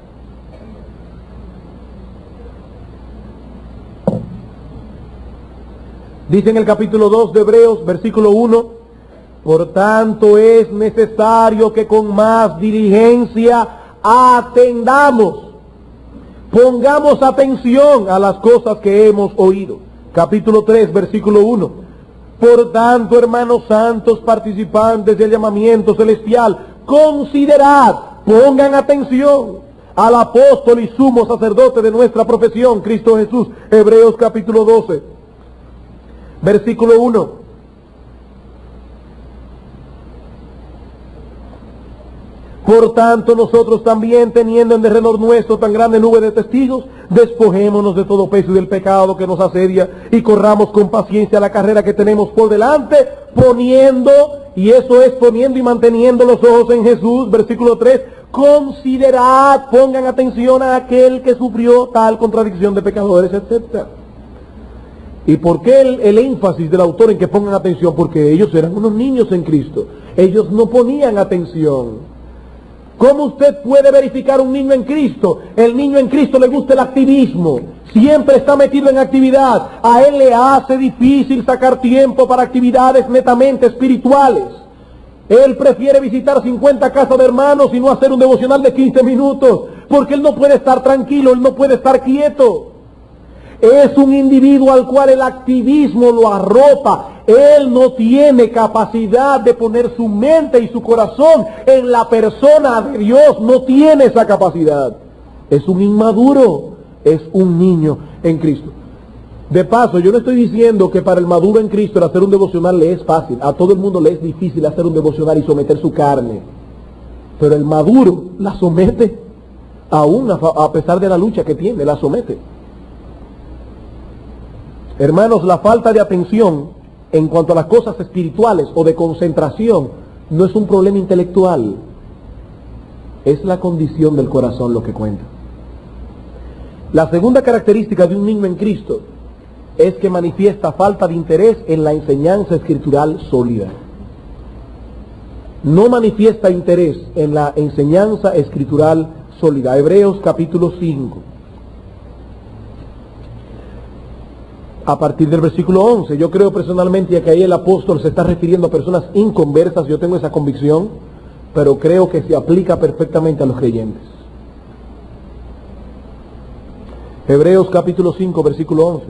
Dice en el capítulo dos de Hebreos, versículo uno, por tanto es necesario que con más diligencia atendamos, pongamos atención a las cosas que hemos oído. Capítulo tres, versículo uno, por tanto, hermanos santos, participantes del llamamiento celestial, considerad, pongan atención al apóstol y sumo sacerdote de nuestra profesión, Cristo Jesús. Hebreos capítulo doce, versículo uno. Por tanto, nosotros también, teniendo en derredor nuestro tan grande nube de testigos, despojémonos de todo peso y del pecado que nos asedia y corramos con paciencia la carrera que tenemos por delante, poniendo, y eso es poniendo y manteniendo los ojos en Jesús, versículo tres, considerad, pongan atención a aquel que sufrió tal contradicción de pecadores, etcétera. ¿Y por qué el, el énfasis del autor en que pongan atención? Porque ellos eran unos niños en Cristo, ellos no ponían atención. ¿Cómo usted puede verificar un niño en Cristo? El niño en Cristo le gusta el activismo, siempre está metido en actividad. A él le hace difícil sacar tiempo para actividades netamente espirituales. Él prefiere visitar cincuenta casas de hermanos y no hacer un devocional de quince minutos, porque él no puede estar tranquilo, él no puede estar quieto. Es un individuo al cual el activismo lo arropa. Él no tiene capacidad de poner su mente y su corazón en la persona de Dios, no tiene esa capacidad. Es un inmaduro, es un niño en Cristo. De paso, yo no estoy diciendo que para el maduro en Cristo el hacer un devocional le es fácil. A todo el mundo le es difícil hacer un devocional y someter su carne. Pero el maduro la somete, aún a, a pesar de la lucha que tiene, la somete. Hermanos, la falta de atención en cuanto a las cosas espirituales o de concentración no es un problema intelectual. Es la condición del corazón lo que cuenta. La segunda característica de un niño en Cristo es que manifiesta falta de interés en la enseñanza escritural sólida. No manifiesta interés en la enseñanza escritural sólida. Hebreos capítulo cinco. A partir del versículo once, yo creo personalmente que ahí el apóstol se está refiriendo a personas inconversas, yo tengo esa convicción, pero creo que se aplica perfectamente a los creyentes. Hebreos capítulo cinco, versículo once.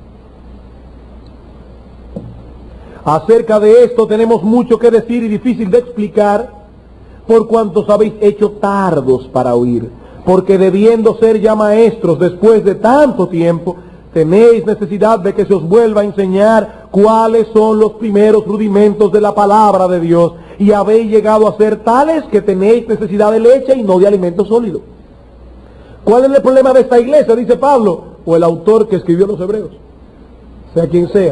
Acerca de esto tenemos mucho que decir y difícil de explicar, por cuantos habéis hecho tardos para oír, porque debiendo ser ya maestros después de tanto tiempo, tenéis necesidad de que se os vuelva a enseñar cuáles son los primeros rudimentos de la palabra de Dios, y habéis llegado a ser tales que tenéis necesidad de leche y no de alimento sólido. ¿Cuál es el problema de esta iglesia? Dice Pablo, o el autor que escribió los Hebreos, sea quien sea,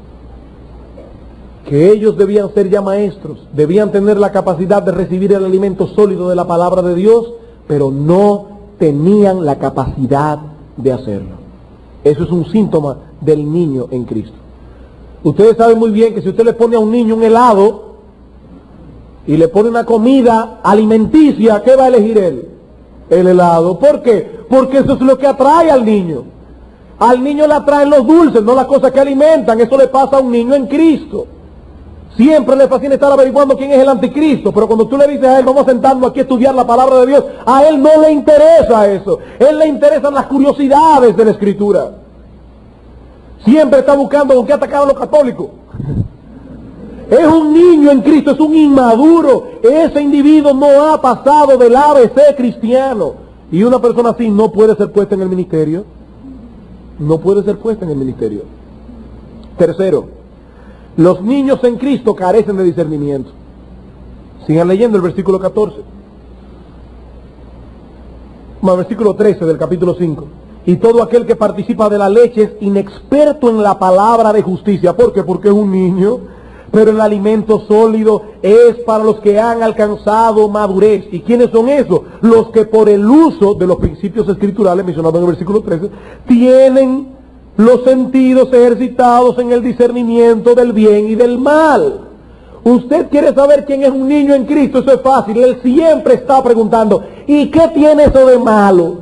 que ellos debían ser ya maestros, debían tener la capacidad de recibir el alimento sólido de la palabra de Dios, pero no tenían la capacidad de hacerlo. Eso es un síntoma del niño en Cristo. Ustedes saben muy bien que si usted le pone a un niño un helado y le pone una comida alimenticia, ¿qué va a elegir él? El helado. ¿Por qué? Porque eso es lo que atrae al niño. Al niño le atraen los dulces, no las cosas que alimentan. Eso le pasa a un niño en Cristo. Siempre le fascina estar averiguando quién es el anticristo, pero cuando tú le dices a él, vamos a sentarnos aquí a estudiar la palabra de Dios, a él no le interesa eso. Él le interesan las curiosidades de la Escritura. Siempre está buscando con qué atacar a los católicos. Es un niño en Cristo, es un inmaduro. Ese individuo no ha pasado del A B C cristiano. Y una persona así no puede ser puesta en el ministerio. No puede ser puesta en el ministerio. Tercero, los niños en Cristo carecen de discernimiento. Sigan leyendo el versículo catorce. Más versículo trece del capítulo cinco. Y todo aquel que participa de la leche es inexperto en la palabra de justicia. ¿Por qué? Porque es un niño. Pero el alimento sólido es para los que han alcanzado madurez. ¿Y quiénes son esos? Los que por el uso de los principios escriturales mencionados en el versículo trece, tienen los sentidos ejercitados en el discernimiento del bien y del mal. Usted quiere saber quién es un niño en Cristo, eso es fácil. Él siempre está preguntando, ¿y qué tiene eso de malo?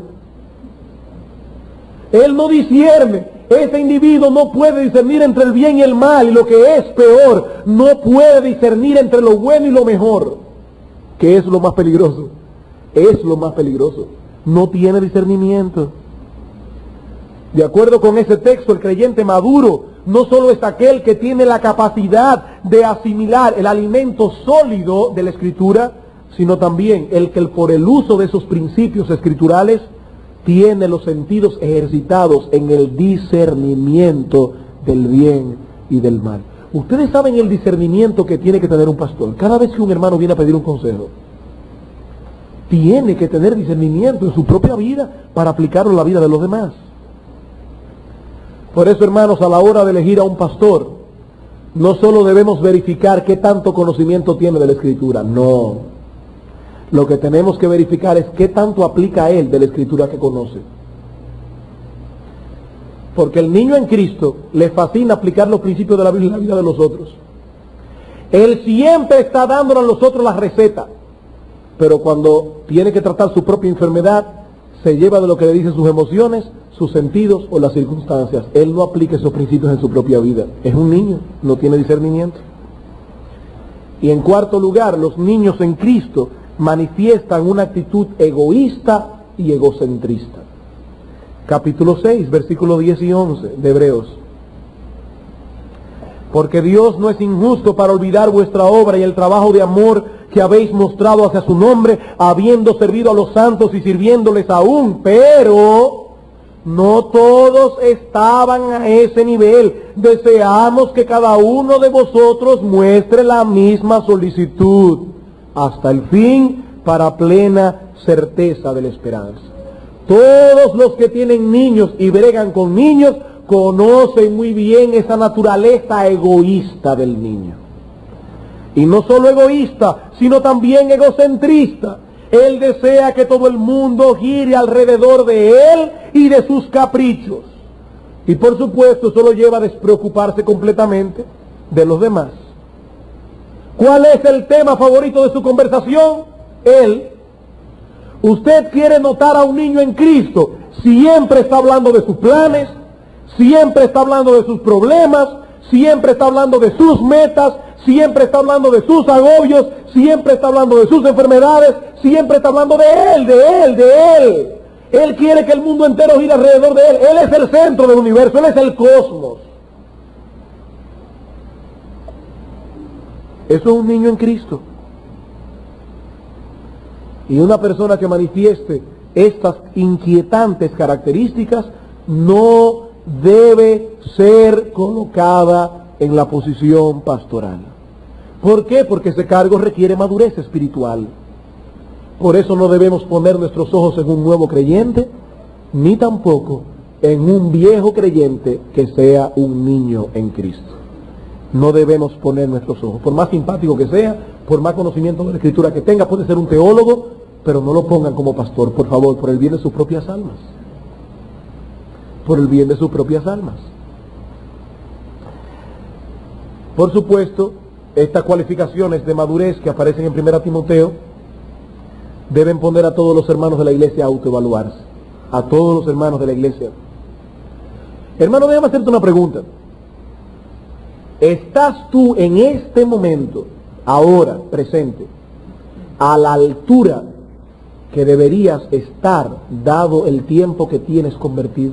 Él no discierne. Ese individuo no puede discernir entre el bien y el mal, y lo que es peor, no puede discernir entre lo bueno y lo mejor, que es lo más peligroso. Es lo más peligroso. No tiene discernimiento. De acuerdo con ese texto, el creyente maduro no solo es aquel que tiene la capacidad de asimilar el alimento sólido de la Escritura, sino también el que por el uso de esos principios escriturales tiene los sentidos ejercitados en el discernimiento del bien y del mal. Ustedes saben el discernimiento que tiene que tener un pastor. Cada vez que un hermano viene a pedir un consejo, tiene que tener discernimiento en su propia vida para aplicarlo en la vida de los demás. Por eso, hermanos, a la hora de elegir a un pastor, no solo debemos verificar qué tanto conocimiento tiene de la Escritura, no. Lo que tenemos que verificar es qué tanto aplica él de la Escritura que conoce. Porque el niño en Cristo le fascina aplicar los principios de la Biblia en la vida de los otros. Él siempre está dándonos a nosotros la receta, pero cuando tiene que tratar su propia enfermedad, se lleva de lo que le dicen sus emociones, sus sentidos o las circunstancias. Él no aplica esos principios en su propia vida. Es un niño, no tiene discernimiento. Y en cuarto lugar, los niños en Cristo manifiestan una actitud egoísta y egocentrista. Capítulo seis, versículos diez y once de Hebreos. Porque Dios no es injusto para olvidar vuestra obra y el trabajo de amor que habéis mostrado hacia su nombre, habiendo servido a los santos y sirviéndoles aún, pero no todos estaban a ese nivel. Deseamos que cada uno de vosotros muestre la misma solicitud hasta el fin, para plena certeza de la esperanza. Todos los que tienen niños y bregan con niños conocen muy bien esa naturaleza egoísta del niño. Y no solo egoísta, sino también egocentrista. Él desea que todo el mundo gire alrededor de él y de sus caprichos. Y por supuesto eso lo lleva a despreocuparse completamente de los demás. ¿Cuál es el tema favorito de su conversación? Él. Usted quiere notar a un niño en Cristo, siempre está hablando de sus planes, siempre está hablando de sus problemas, siempre está hablando de sus metas, siempre está hablando de sus agobios, siempre está hablando de sus enfermedades, siempre está hablando de él, de él, de él. Él quiere que el mundo entero gire alrededor de él. Él es el centro del universo, él es el cosmos. Eso es un niño en Cristo. Y una persona que manifieste estas inquietantes características no debe ser colocada en la posición pastoral. ¿Por qué? Porque ese cargo requiere madurez espiritual. Por eso no debemos poner nuestros ojos en un nuevo creyente, ni tampoco en un viejo creyente que sea un niño en Cristo. No debemos poner nuestros ojos, por más simpático que sea, por más conocimiento de la Escritura que tenga, puede ser un teólogo, pero no lo pongan como pastor, por favor, por el bien de sus propias almas. Por el bien de sus propias almas. Por supuesto, estas cualificaciones de madurez que aparecen en primera Timoteo deben poner a todos los hermanos de la iglesia a autoevaluarse. A todos los hermanos de la iglesia. Hermano, déjame hacerte una pregunta. ¿Estás tú en este momento, ahora, presente, a la altura que deberías estar dado el tiempo que tienes convertido?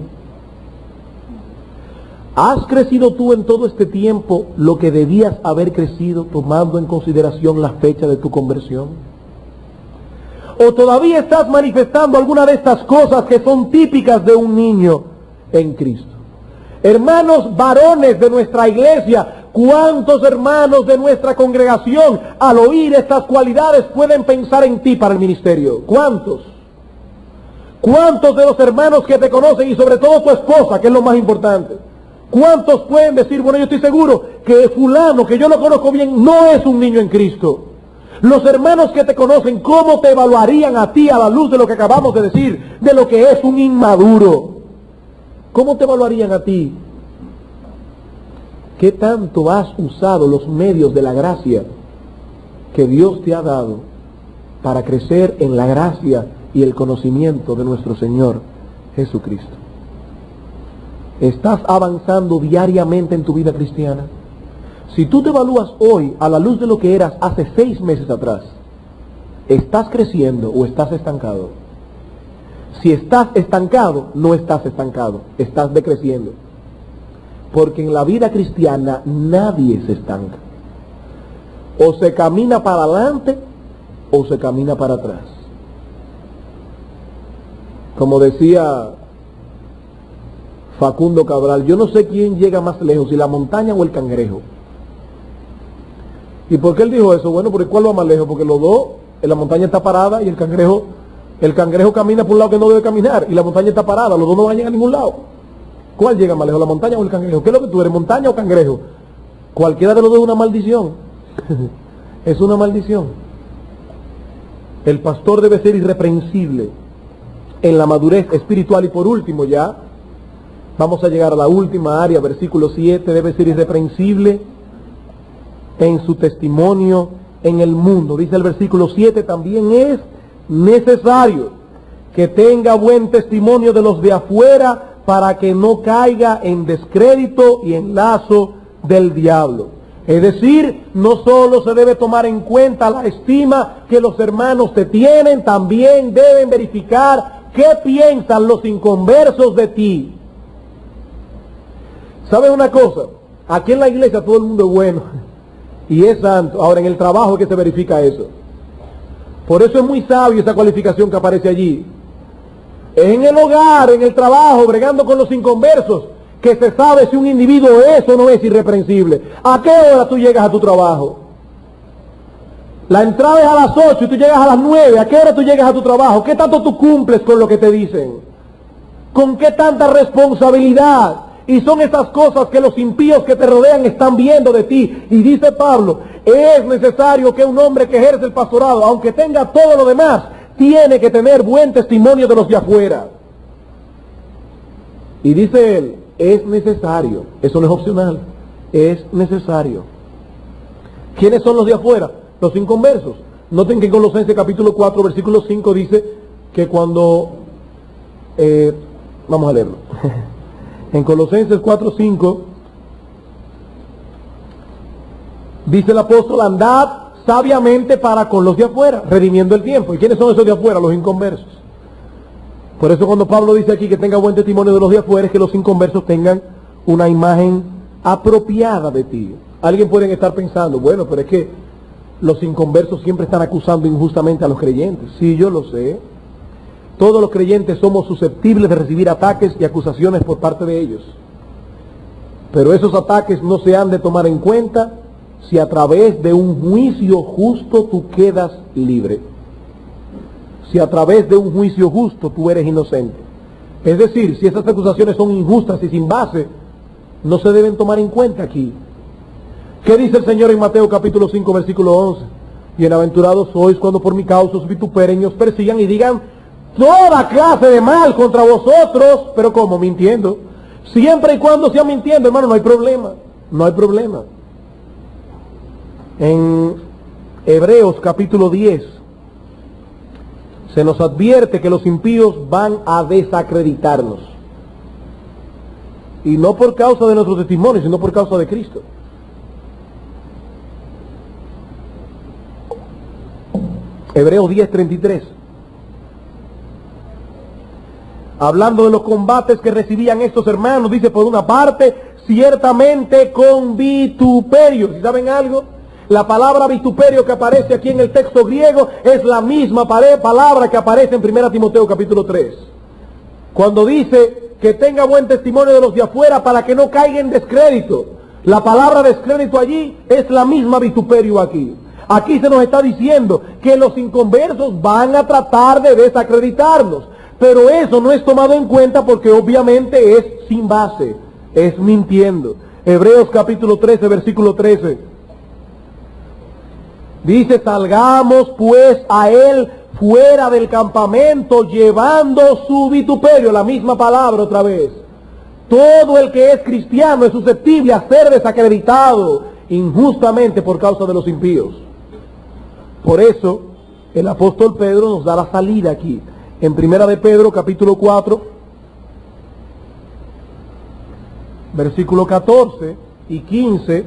¿Has crecido tú en todo este tiempo lo que debías haber crecido, tomando en consideración la fecha de tu conversión? ¿O todavía estás manifestando alguna de estas cosas que son típicas de un niño en Cristo? Hermanos varones de nuestra iglesia, ¿cuántos hermanos de nuestra congregación al oír estas cualidades pueden pensar en ti para el ministerio? ¿Cuántos? ¿Cuántos de los hermanos que te conocen y sobre todo tu esposa, que es lo más importante? ¿Cuántos pueden decir, bueno, yo estoy seguro que fulano, que yo lo conozco bien, no es un niño en Cristo? Los hermanos que te conocen, ¿cómo te evaluarían a ti a la luz de lo que acabamos de decir, de lo que es un inmaduro? ¿Cómo te evaluarían a ti? ¿Qué tanto has usado los medios de la gracia que Dios te ha dado para crecer en la gracia y el conocimiento de nuestro Señor Jesucristo? ¿Estás avanzando diariamente en tu vida cristiana? Si tú te evalúas hoy a la luz de lo que eras hace seis meses atrás, ¿estás creciendo o estás estancado? Si estás estancado, no estás estancado, estás decreciendo. Porque en la vida cristiana nadie se estanca. O se camina para adelante o se camina para atrás. Como decía Facundo Cabral, yo no sé quién llega más lejos, si la montaña o el cangrejo. ¿Y por qué él dijo eso? Bueno, porque ¿cuál va más lejos? Porque los dos, la montaña está parada y el cangrejo, el cangrejo camina por un lado que no debe caminar y la montaña está parada, los dos no van a llegar a ningún lado. ¿Cuál llega más lejos, la montaña o el cangrejo? ¿Qué es lo que tú eres, montaña o cangrejo? Cualquiera de los dos es una maldición. Es una maldición. El pastor debe ser irreprensible en la madurez espiritual. Y por último ya, vamos a llegar a la última área, versículo siete, debe ser irreprensible en su testimonio en el mundo. Dice el versículo siete, también es necesario que tenga buen testimonio de los de afuera para que no caiga en descrédito y en lazo del diablo. Es decir, no solo se debe tomar en cuenta la estima que los hermanos te tienen, también deben verificar qué piensan los inconversos de ti. ¿Sabes una cosa? Aquí en la iglesia todo el mundo es bueno y es santo. Ahora en el trabajo es que se verifica eso. Por eso es muy sabio esa cualificación que aparece allí. Es en el hogar, en el trabajo, bregando con los inconversos, que se sabe si un individuo es o no es irreprensible. ¿A qué hora tú llegas a tu trabajo? La entrada es a las ocho y tú llegas a las nueve. ¿A qué hora tú llegas a tu trabajo? ¿Qué tanto tú cumples con lo que te dicen? ¿Con qué tanta responsabilidad? Y son esas cosas que los impíos que te rodean están viendo de ti. Y dice Pablo, es necesario que un hombre que ejerce el pastorado, aunque tenga todo lo demás, tiene que tener buen testimonio de los de afuera. Y dice él, es necesario, eso no es opcional, es necesario. ¿Quiénes son los de afuera? Los inconversos. Noten que en Colosenses capítulo cuatro, versículo cinco dice que cuando, eh, vamos a leerlo, en Colosenses cuatro, cinco, dice el apóstol, andad sabiamente para con los de afuera, redimiendo el tiempo. ¿Y quiénes son esos de afuera? Los inconversos. Por eso cuando Pablo dice aquí que tenga buen testimonio de los de afuera, es que los inconversos tengan una imagen apropiada de ti. Alguien puede estar pensando, bueno, pero es que los inconversos siempre están acusando injustamente a los creyentes. Sí, yo lo sé. Todos los creyentes somos susceptibles de recibir ataques y acusaciones por parte de ellos. Pero esos ataques no se han de tomar en cuenta si a través de un juicio justo tú quedas libre. Si a través de un juicio justo tú eres inocente. Es decir, si esas acusaciones son injustas y sin base, no se deben tomar en cuenta aquí. ¿Qué dice el Señor en Mateo capítulo cinco, versículo once? Bienaventurados sois cuando por mi causa os vituperen y os persigan y digan toda clase de mal contra vosotros. ¿Pero cómo? Mintiendo. Siempre y cuando sea mintiendo, hermano, no hay problema. No hay problema. En Hebreos capítulo diez se nos advierte que los impíos van a desacreditarnos. Y no por causa de nuestro testimonio, sino por causa de Cristo. Hebreos diez, treinta y tres. Hablando de los combates que recibían estos hermanos, dice por una parte, ciertamente con vituperio. ¿Sí saben algo? La palabra vituperio que aparece aquí en el texto griego es la misma palabra que aparece en primera Timoteo capítulo tres. Cuando dice que tenga buen testimonio de los de afuera para que no caiga en descrédito. La palabra descrédito allí es la misma vituperio aquí. Aquí se nos está diciendo que los inconversos van a tratar de desacreditarnos. Pero eso no es tomado en cuenta porque obviamente es sin base, es mintiendo. Hebreos capítulo trece, versículo trece. Dice, salgamos pues a él fuera del campamento llevando su vituperio. La misma palabra otra vez. Todo el que es cristiano es susceptible a ser desacreditado injustamente por causa de los impíos. Por eso el apóstol Pedro nos da la salida aquí. En primera de Pedro capítulo cuatro, versículo catorce y quince,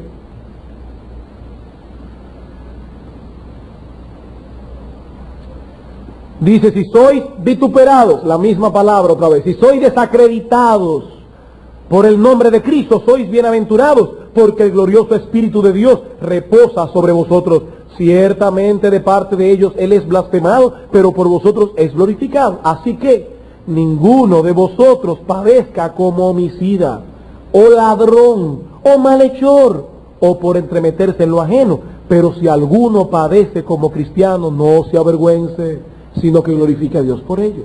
dice, si sois vituperados, la misma palabra otra vez, si sois desacreditados por el nombre de Cristo, sois bienaventurados, porque el glorioso Espíritu de Dios reposa sobre vosotros. Ciertamente de parte de ellos Él es blasfemado, pero por vosotros es glorificado. Así que ninguno de vosotros padezca como homicida, o ladrón, o malhechor, o por entremeterse en lo ajeno. Pero si alguno padece como cristiano, no se avergüence, sino que glorifique a Dios por ello.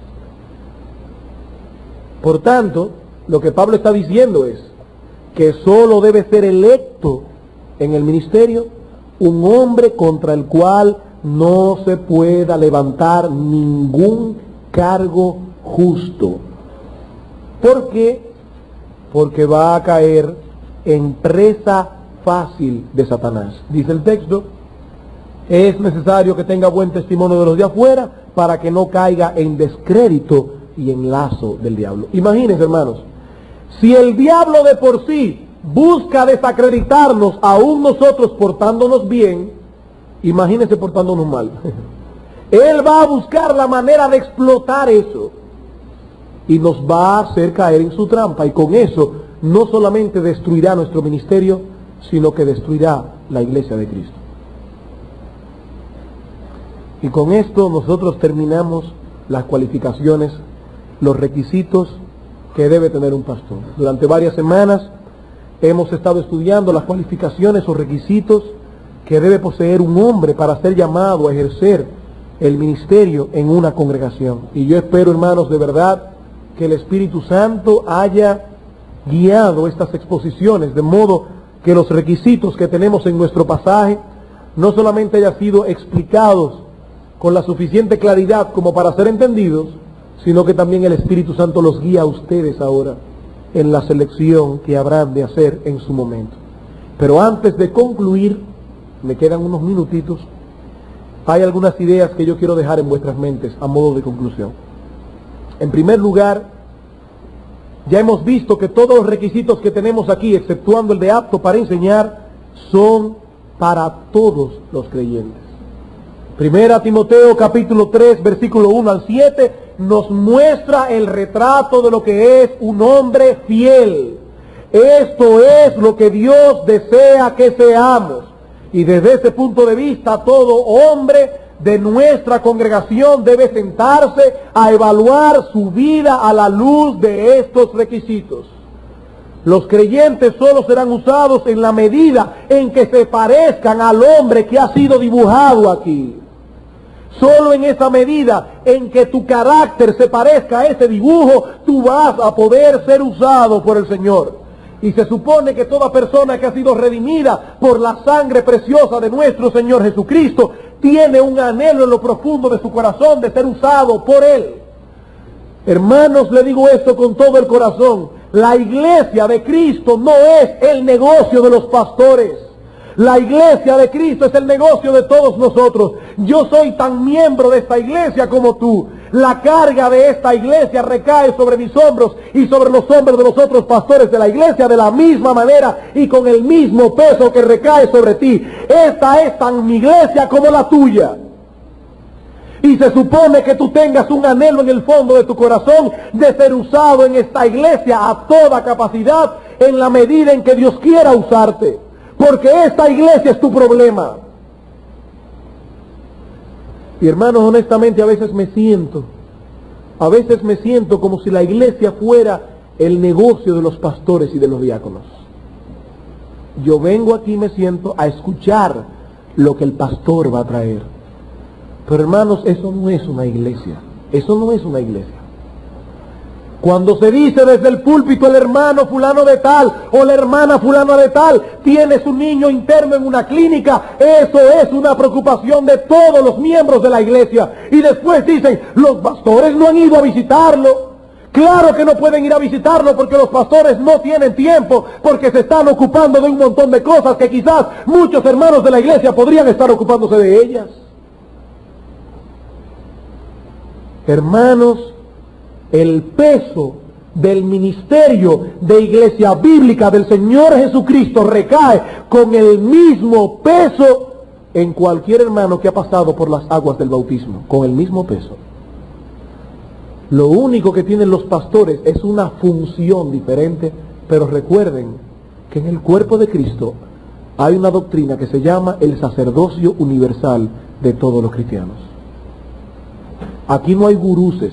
Por tanto, lo que Pablo está diciendo es que solo debe ser electo en el ministerio un hombre contra el cual no se pueda levantar ningún cargo justo. ¿Por qué? Porque va a caer en presa fácil de Satanás. Dice el texto, es necesario que tenga buen testimonio de los de afuera para que no caiga en descrédito y en lazo del diablo. Imagínense, hermanos, si el diablo de por sí busca desacreditarnos, aún nosotros portándonos bien, imagínense portándonos mal. Él va a buscar la manera de explotar eso y nos va a hacer caer en su trampa, y con eso no solamente destruirá nuestro ministerio, sino que destruirá la iglesia de Cristo. Y con esto nosotros terminamos las cualificaciones, los requisitos que debe tener un pastor. Durante varias semanas hemos estado estudiando las cualificaciones o requisitos que debe poseer un hombre para ser llamado a ejercer el ministerio en una congregación. Y yo espero, hermanos, de verdad, que el Espíritu Santo haya guiado estas exposiciones, de modo que los requisitos que tenemos en nuestro pasaje no solamente hayan sido explicados con la suficiente claridad como para ser entendidos, sino que también el Espíritu Santo los guía a ustedes ahora en la selección que habrán de hacer en su momento. Pero antes de concluir, me quedan unos minutitos, hay algunas ideas que yo quiero dejar en vuestras mentes a modo de conclusión. En primer lugar, ya hemos visto que todos los requisitos que tenemos aquí, exceptuando el de apto para enseñar, son para todos los creyentes. Primera Timoteo capítulo tres, versículo uno al siete, nos muestra el retrato de lo que es un hombre fiel. Esto es lo que Dios desea que seamos. Y desde ese punto de vista, todo hombre de nuestra congregación debe sentarse a evaluar su vida a la luz de estos requisitos. Los creyentes solo serán usados en la medida en que se parezcan al hombre que ha sido dibujado aquí. Solo en esa medida en que tu carácter se parezca a ese dibujo, tú vas a poder ser usado por el Señor. Y se supone que toda persona que ha sido redimida por la sangre preciosa de nuestro Señor Jesucristo tiene un anhelo en lo profundo de su corazón de ser usado por Él. Hermanos, le digo esto con todo el corazón. La iglesia de Cristo no es el negocio de los pastores. La iglesia de Cristo es el negocio de todos nosotros. Yo soy tan miembro de esta iglesia como tú. La carga de esta iglesia recae sobre mis hombros y sobre los hombros de los otros pastores de la iglesia de la misma manera y con el mismo peso que recae sobre ti. Esta es tan mi iglesia como la tuya. Y se supone que tú tengas un anhelo en el fondo de tu corazón de ser usado en esta iglesia a toda capacidad en la medida en que Dios quiera usarte. Porque esta iglesia es tu problema. Y hermanos, honestamente a veces me siento, a veces me siento como si la iglesia fuera el negocio de los pastores y de los diáconos. Yo vengo aquí y me siento a escuchar lo que el pastor va a traer. Pero hermanos, eso no es una iglesia, eso no es una iglesia. Cuando se dice desde el púlpito el hermano fulano de tal o la hermana fulana de tal tiene su niño interno en una clínica, eso es una preocupación de todos los miembros de la iglesia. Y después dicen, los pastores no han ido a visitarlo. Claro que no pueden ir a visitarlo porque los pastores no tienen tiempo, porque se están ocupando de un montón de cosas que quizás muchos hermanos de la iglesia podrían estar ocupándose de ellas. Hermanos, el peso del ministerio de iglesia bíblica del Señor Jesucristo recae con el mismo peso en cualquier hermano que ha pasado por las aguas del bautismo, con el mismo peso. Lo único que tienen los pastores es una función diferente, pero recuerden que en el cuerpo de Cristo hay una doctrina que se llama el sacerdocio universal de todos los cristianos. Aquí no hay guruses.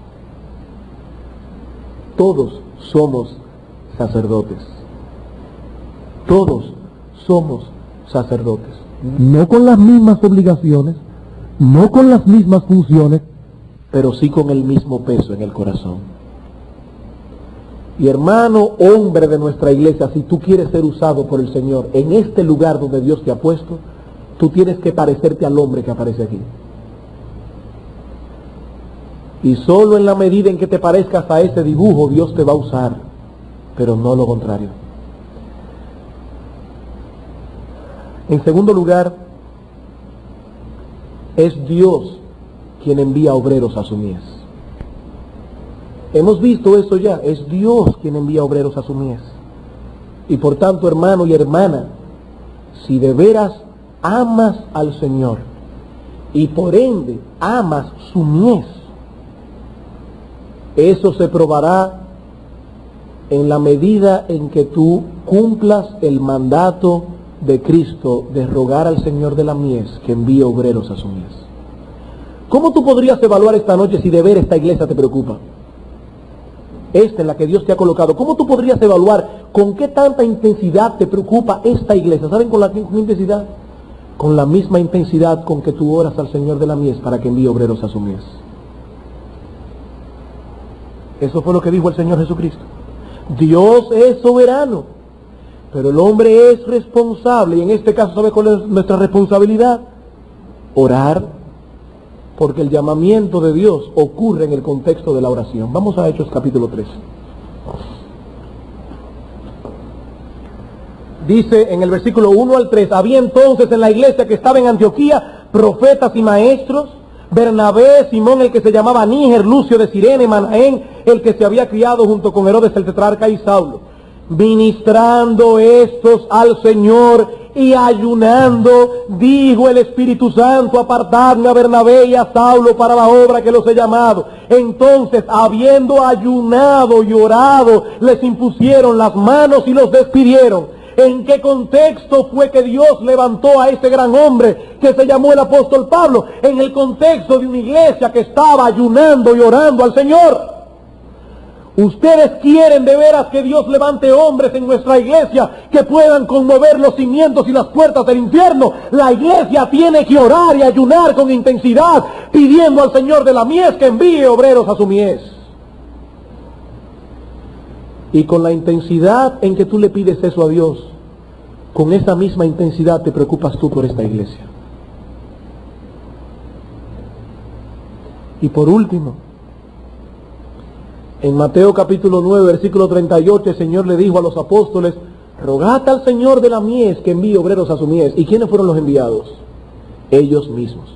Todos somos sacerdotes. Todos somos sacerdotes. No con las mismas obligaciones, no con las mismas funciones, pero sí con el mismo peso en el corazón. Y hermano, hombre de nuestra iglesia, si tú quieres ser usado por el Señor en este lugar donde Dios te ha puesto, tú tienes que parecerte al hombre que aparece aquí. Y solo en la medida en que te parezcas a ese dibujo, Dios te va a usar, pero no lo contrario. En segundo lugar, es Dios quien envía obreros a su mies. Hemos visto eso ya, es Dios quien envía obreros a su mies. Y por tanto, hermano y hermana, si de veras amas al Señor y por ende amas su mies, eso se probará en la medida en que tú cumplas el mandato de Cristo de rogar al Señor de la mies que envíe obreros a su mies. ¿Cómo tú podrías evaluar esta noche si de ver esta iglesia te preocupa? Esta en la que Dios te ha colocado. ¿Cómo tú podrías evaluar con qué tanta intensidad te preocupa esta iglesia? ¿Saben con la qué intensidad? Con la misma intensidad con que tú oras al Señor de la mies para que envíe obreros a su mies. Eso fue lo que dijo el Señor Jesucristo. Dios es soberano, pero el hombre es responsable, y en este caso, ¿sabe cuál es nuestra responsabilidad? Orar, porque el llamamiento de Dios ocurre en el contexto de la oración. Vamos a Hechos capítulo tres. Dice en el versículo uno al tres, había entonces en la iglesia que estaba en Antioquía profetas y maestros, Bernabé, Simón el que se llamaba Níger, Lucio de Cirene, Manaén, el que se había criado junto con Herodes el tetrarca, y Saulo. Ministrando estos al Señor y ayunando, dijo el Espíritu Santo, apartadme a Bernabé y a Saulo para la obra que los he llamado. Entonces, habiendo ayunado y orado, les impusieron las manos y los despidieron. ¿En qué contexto fue que Dios levantó a ese gran hombre que se llamó el apóstol Pablo? En el contexto de una iglesia que estaba ayunando y orando al Señor. Ustedes quieren de veras que Dios levante hombres en nuestra iglesia que puedan conmover los cimientos y las puertas del infierno. La iglesia tiene que orar y ayunar con intensidad, pidiendo al Señor de la mies que envíe obreros a su mies. Y con la intensidad en que tú le pides eso a Dios, con esa misma intensidad te preocupas tú por esta iglesia. Y por último, en Mateo capítulo nueve, versículo treinta y ocho, el Señor le dijo a los apóstoles, rogad al Señor de la mies que envíe obreros a su mies. ¿Y quiénes fueron los enviados? Ellos mismos.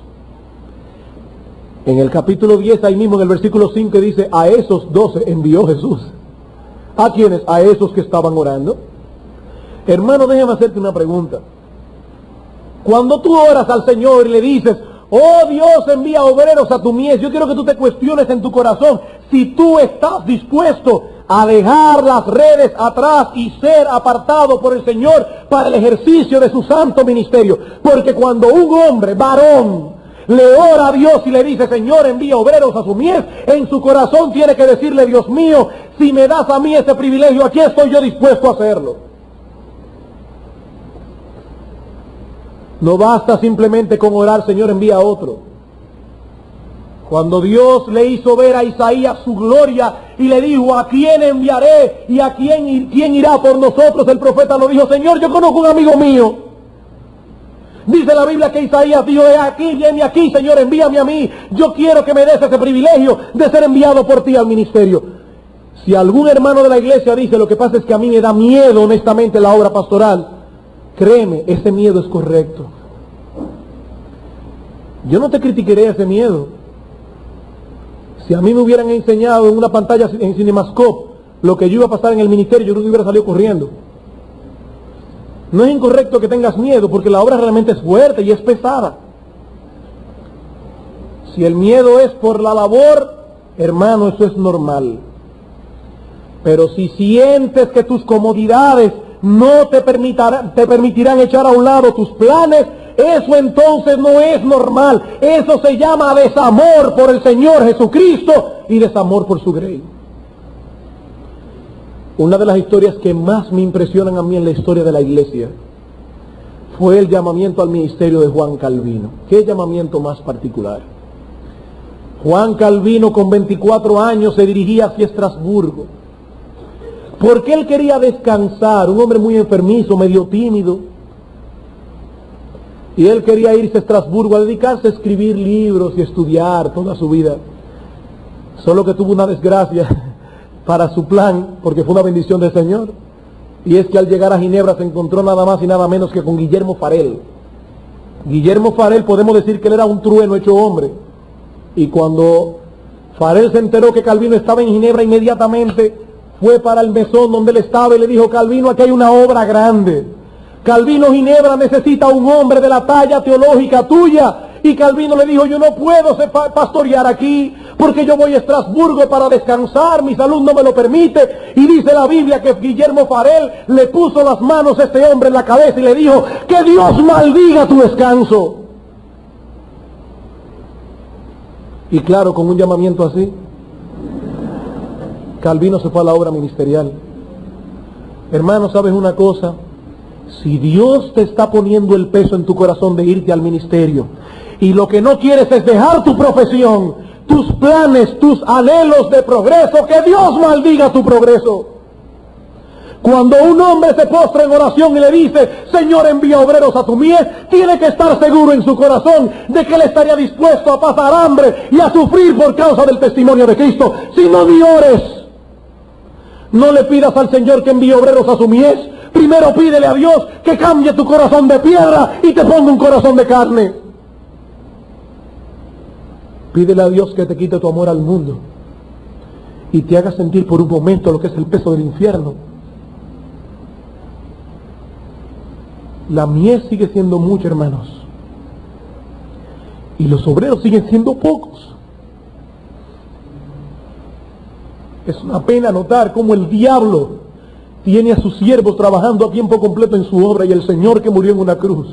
En el capítulo diez, ahí mismo en el versículo cinco, dice, a esos doce envió Jesús. ¿A quiénes? A esos que estaban orando. Hermano, déjame hacerte una pregunta. Cuando tú oras al Señor y le dices, oh Dios, envía obreros a tu mies, yo quiero que tú te cuestiones en tu corazón si tú estás dispuesto a dejar las redes atrás y ser apartado por el Señor para el ejercicio de su santo ministerio. Porque cuando un hombre, varón, le ora a Dios y le dice, Señor, envía obreros a su mies, en su corazón tiene que decirle, Dios mío, si me das a mí ese privilegio, aquí estoy yo dispuesto a hacerlo. No basta simplemente con orar, Señor, envía a otro. Cuando Dios le hizo ver a Isaías su gloria y le dijo, ¿a quién enviaré? ¿Y a quién, quién irá por nosotros? El profeta lo dijo, Señor, yo conozco un amigo mío. Dice la Biblia que Isaías dijo, he aquí, viene aquí, Señor, envíame a mí. Yo quiero que me des ese privilegio de ser enviado por ti al ministerio. Si algún hermano de la iglesia dice, lo que pasa es que a mí me da miedo honestamente la obra pastoral, créeme, ese miedo es correcto. Yo no te criticaré ese miedo. Si a mí me hubieran enseñado en una pantalla en Cinemascope lo que yo iba a pasar en el ministerio, yo creo que hubiera salido corriendo. No es incorrecto que tengas miedo, porque la obra realmente es fuerte y es pesada. Si el miedo es por la labor, hermano, eso es normal. Pero si sientes que tus comodidades no te permitirán, te permitirán echar a un lado tus planes, eso entonces no es normal. Eso se llama desamor por el Señor Jesucristo y desamor por su grey. Una de las historias que más me impresionan a mí en la historia de la iglesia fue el llamamiento al ministerio de Juan Calvino. ¿Qué llamamiento más particular? Juan Calvino con veinticuatro años se dirigía hacia Estrasburgo, porque él quería descansar, un hombre muy enfermizo, medio tímido, y él quería irse a Estrasburgo a dedicarse a escribir libros y estudiar toda su vida. Solo que tuvo una desgracia para su plan, porque fue una bendición del Señor, y es que al llegar a Ginebra se encontró nada más y nada menos que con Guillermo Farel. Guillermo Farel, podemos decir que él era un trueno hecho hombre, y cuando Farel se enteró que Calvino estaba en Ginebra, inmediatamente fue para el mesón donde él estaba y le dijo: Calvino, aquí hay una obra grande. Calvino Ginebra necesita un hombre de la talla teológica tuya. Y Calvino le dijo: yo no puedo pastorear aquí porque yo voy a Estrasburgo para descansar, mi salud no me lo permite. Y dice la Biblia que Guillermo Farel le puso las manos a este hombre en la cabeza y le dijo: que Dios maldiga tu descanso. Y claro, con un llamamiento así, Calvino se fue a la obra ministerial. Hermano, ¿sabes una cosa? Si Dios te está poniendo el peso en tu corazón de irte al ministerio, y lo que no quieres es dejar tu profesión, tus planes, tus anhelos de progreso, que Dios maldiga tu progreso. Cuando un hombre se postra en oración y le dice: Señor, envía obreros a tu mies, tiene que estar seguro en su corazón de que él estaría dispuesto a pasar hambre y a sufrir por causa del testimonio de Cristo. Si no ni ores, no le pidas al Señor que envíe obreros a su mies. Primero pídele a Dios que cambie tu corazón de piedra y te ponga un corazón de carne. Pídele a Dios que te quite tu amor al mundo y te haga sentir por un momento lo que es el peso del infierno. La mies sigue siendo mucha, hermanos, y los obreros siguen siendo pocos. Es una pena notar cómo el diablo tiene a sus siervos trabajando a tiempo completo en su obra, y el Señor, que murió en una cruz,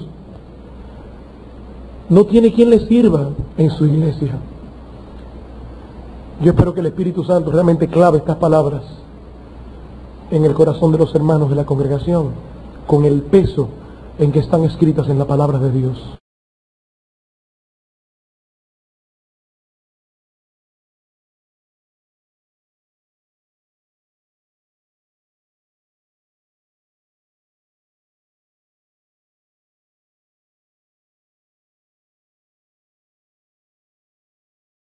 no tiene quien le sirva en su iglesia. Yo espero que el Espíritu Santo realmente clave estas palabras en el corazón de los hermanos de la congregación, con el peso en que están escritas en la palabra de Dios.